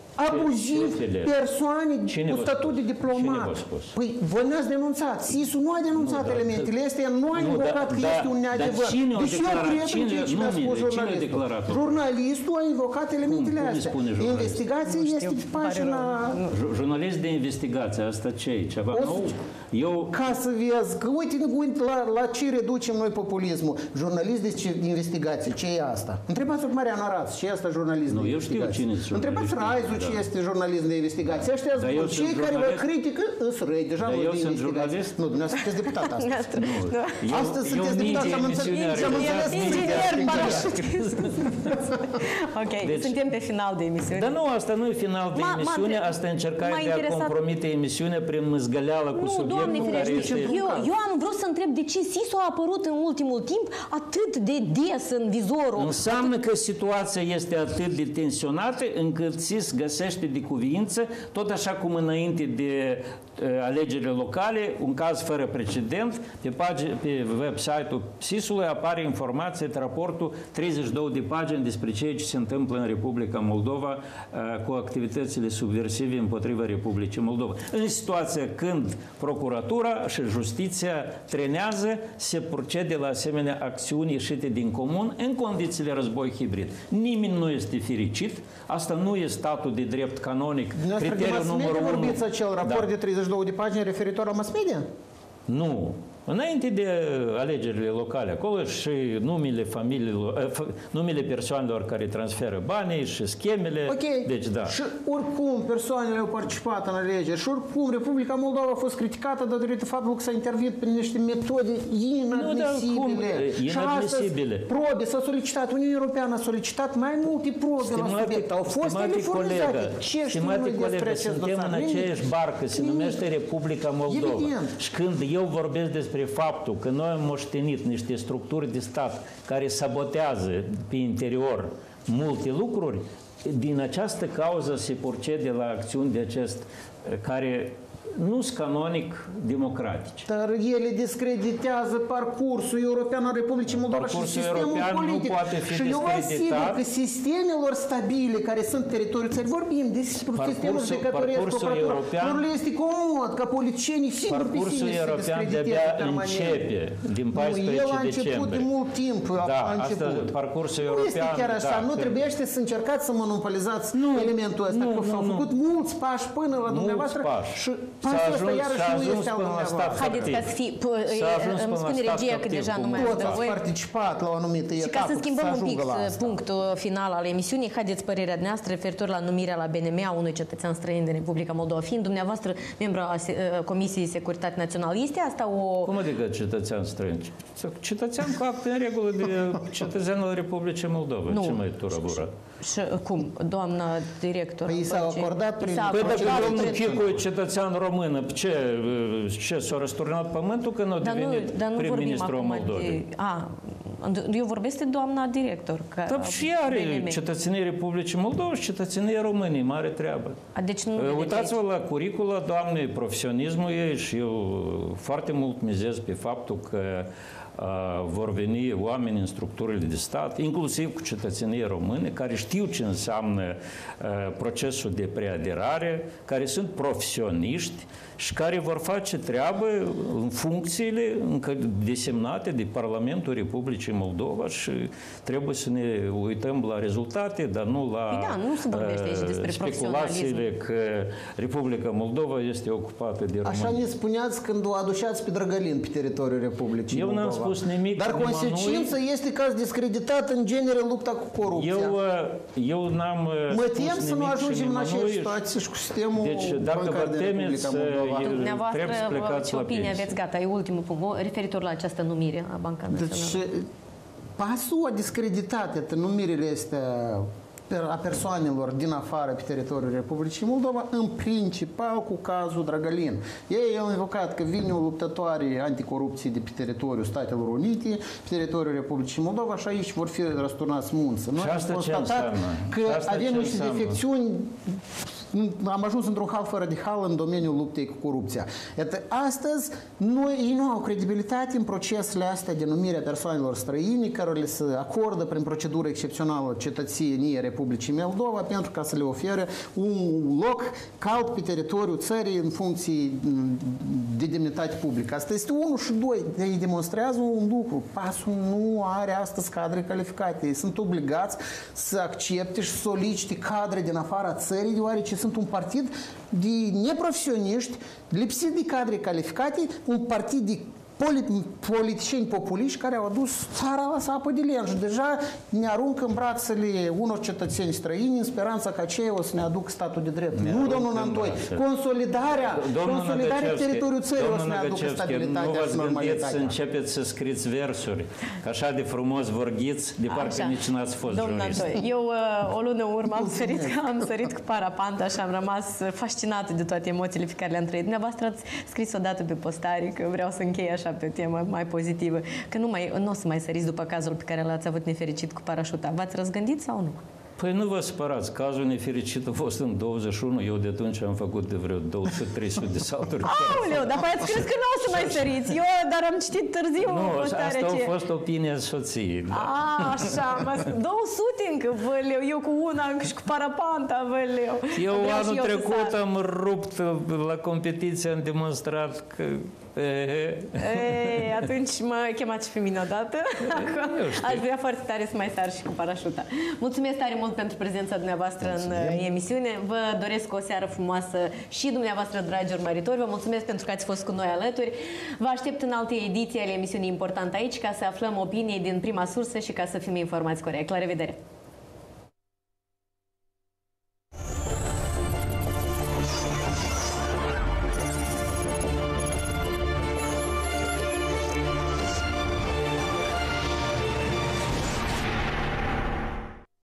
abuziv ce fileze? persoane Cine cu v-a statut de spus? diplomat. Cine v-a spus? Păi voi ne-ați denunțat. S I S-ul nu a denunțat Nu, da, elementele astea, nu a nu, invocat da, că da, este un dar neadevăr. cine a Deci eu declarat? cred în Cine- ceea ce mi-a numele, spus cine a jurnalistul. declarat-o? Jurnalistul a invocat elementele cum îi astea. spune jurnalistul? Investigația este pe pagina... Ju- Jurnalist de investigație, asta ce e? Ceva O să- nou? Eu Ca să vezi, că uite, uite la, la ce reducem noi populismul. Jurnalist de ce- de investigație, ce e asta? Întrebați-o pe Marian Araț, ce e asta jurnalism Nu, de eu știu investigație? cine sunt Întrebați jurnaliștii, Raizu ce da. este jurnalism de investigație. Ăștia Dar eu spun, sunt cei care vă jurnalist. critică, îs răi, deja Dar nu eu de sunt investigație. jurnalist? Nu, dumneavoastră sunteți deputat astăzi. Eu- Astăzi eu sunteți mii deputat de și am înțeles. emisiuni și am înțeles realizate. Inginer, că- parașutist. Ok, Deci- suntem pe final de emisiune. Dar nu, asta nu e final de M-a- m-a emisiune, între- asta e încercarea m-a de a interesat- compromite emisiunea prin măzgăleală cu Nu, subiectul Doamne care ferește, este... eu, eu am vrut să întreb de ce S I S-ul a apărut în ultimul timp atât de des în vizorul. Înseamnă că situația este atât de tensionată încât S I S găsește de cuviință, tot așa cum înainte de uh, alegerile locale, un caz fără precedent, pe, pagi- pe website-ul S I S-ului apare informație, raportul treizeci și două de pagini despre ceea ce se întâmplă în Republica Moldova uh, cu activitățile subversive împotriva Republicii Moldova. În situația când procuratura și justiția trenează, se procede la asemenea acțiuni ieșite din comun în condițiile război hibrid. Nimeni nu este fericit, asta nu e statul de drept canonic, Dumneavoastră de criteriul mass media numărul unu. vorbiți acel raport Da. de treizeci și două de pagini referitor la mass media? Nu. Înainte de alegerile locale, acolo și numele familiilor, eh, f- numele persoanelor care transferă banii și schemele. Ok. Deci, da. Și oricum persoanele au participat în alegeri și oricum Republica Moldova a fost criticată datorită faptului că s-a intervenit prin niște metode inadmisibile. cum? Și astăzi Inadmisibile. probe s-a solicitat, Uniunea Europeană a solicitat mai multe probe la Stimate- subiect. Au fost stimate ele furnizate. colegă, Ce știm stimate noi despre colegă, acest suntem dosar? în Nimic. aceeași barcă, se Nimic. numește Republica Moldova. Evident. Și când eu vorbesc despre faptul că noi am moștenit niște structuri de stat care sabotează pe interior multe lucruri, din această cauză se procede la acțiuni de acest care nu sunt canonic democratice. Dar ele discreditează parcursul european al Republicii Moldova și Parcursul sistemul european nu politic. poate fi și eu vă asigur discreditat. că sistemelor stabile care sunt teritoriul țării, vorbim despre Parcursul- sistemul judecătoresc, parcursul procuratură, european- lor le este comod ca politicienii singuri pe Parcursul sine se european discrediteze de-abia permanent. începe din Nu, paisprezece el a început de decembrie. mult timp, a- Da, a asta, început. parcursul Nu este european, chiar așa, da, nu că- trebuiește să încercați să monopolizați Nu, elementul ăsta, nu, că nu, s-au nu. făcut mulți pași până la Mulți dumneavoastră pași. și pasul ăsta ajuns- iarăși s-a nu ajuns este al până la dumneavoastră. stat Haideți ca să fie, S-a ajuns îmi până la spune stat regia că captiv, deja nu cum mai toți ajută Toți ați voi. participat la o anumită Și etapă ca să schimbăm un pic ajungă la asta. punctul final al emisiunii, haideți părerea noastră referitor la numirea la B N M a unui cetățean străin din Republica Moldova. Fiind dumneavoastră membru a se- Comisiei Securitate Națională, este asta o... Cum adică cetățean străin? Cetățean cu act în regulă de cetățean al Republicii Moldova. Nu. Ce mai turabura? Și, cum, doamna director? Păi i s-a ce- acordat i prin- s-a Păi dacă acordat domnul prin- Chicu e cetățean român, ce, ce s-a răsturnat pământul când a Dar nu, devenit dar nu vorbim prim-ministru al acum Moldovei? de... A, eu vorbesc de doamna director. Ca Da, și ea are B N M. cetățenie Republicii Moldova și cetățenie României, mare treabă. A, deci nu vedeți Uitați-vă aici. la curicula doamnei, profesionismul ei și eu foarte mult mizez pe faptul că uh, vor veni oameni în structurile de stat, inclusiv cu cetățenie române, care știu ce înseamnă uh, procesul de preaderare, care sunt profesioniști și care vor face treabă în funcțiile încă desemnate de Parlamentul Republicii Moldova și trebuie să ne uităm la rezultate, dar nu la Păi da, nu se vorbește aici despre speculațiile că Republica Moldova este ocupată de români. Așa ne spuneați când o aduceați pe Drăgălin pe teritoriul Republicii Eu n-am Moldova. spus nimic Dar nimănui. consecința este că ați discreditat în genere lupta cu corupția. Eu, eu n-am Mă spus tem să nu nimic și ajungem în nimănui. aceeași situație și cu sistemul Deci, dacă bancar vă din temeți, Republica Moldova. e- Dumneavoastră, trebuie să plecați ce la opinie pensie. aveți? Gata, e ultimul punct. Referitor la această numire a Banca Națională. Deci, pasul a discreditat iată, numirile astea a persoanelor din afară pe teritoriul Republicii Moldova, în principal cu cazul Drăgălin. Ei au invocat că vine o luptătoare anticorupție de pe teritoriul Statelor Unite, pe teritoriul Republicii Moldova și aici vor fi răsturnați munță. Noi Și am asta ce constatat înseamnă? că Și asta avem ce niște înseamnă? defecțiuni. Am ajuns într-un hal fără de hal în domeniul luptei cu corupția. Iată, astăzi noi, ei nu au credibilitate în procesele astea de numire a persoanelor străine care le se acordă prin procedură excepțională cetățenie Republicii Moldova pentru ca să le ofere un loc cald pe teritoriul țării în funcții de demnitate publică. Asta este unul și doi. Ei demonstrează un lucru. Pasul nu are astăzi cadre calificate. Ei sunt obligați să accepte și solicite cadre din afara țării, deoarece sunt un partid de neprofesioniști, lipsit de cadre calificate, un partid de politicieni populiști care au adus țara la sapă de len și deja ne aruncă în brațele unor cetățeni străini în speranța că aceia o să ne aduc statul de drept. Ne Nu, domnul aruncă în Nantoi. brațe. Consolidarea, Domnul consolidarea Năgăcevski, teritoriului țării o să ne domnul aducă Năgăcevski, nu stabilitatea și v-ați gândit să normalitatea. începeți să scriți versuri, că așa de frumos vorbiți, de parcă Așa. nici n-ați fost Domnul jurist. Antoi, eu uh, o lună în urmă am sărit, am sărit cu parapanta și am rămas fascinată de toate emoțiile pe care le-am trăit. Dumneavoastră ați scris odată pe postare că vreau să închei așa pe o temă mai pozitivă, că nu, mai, nu o să mai săriți după cazul pe care l-ați avut nefericit cu parașuta. V-ați răzgândit sau nu? Păi nu vă spărați, cazul nefericit a fost în douăzeci și unu, eu de atunci am făcut de vreo două sute trei sute de salturi. Aoleu, dar ați crezut că nu o să mai săriți. Eu, dar am citit târziu Nu, postarea asta a ce... fost opinia soției. Da. A, așa, mă, două sute încă, văleu, eu cu una încă și cu parapanta, văleu. Eu Vreau și anul eu să trecut sar. am rupt la competiție, am demonstrat că... E, Ei, atunci mă chemați și pe mine odată. Aș vrea foarte tare să mai sar și cu parașuta. Mulțumesc tare mult pentru prezența dumneavoastră în uh, emisiune. Vă doresc o seară frumoasă și dumneavoastră, dragi urmăritori. Vă mulțumesc pentru că ați fost cu noi alături. Vă aștept în alte ediții ale emisiunii Important aici ca să aflăm opinii din prima sursă și ca să fim informați corect. La revedere!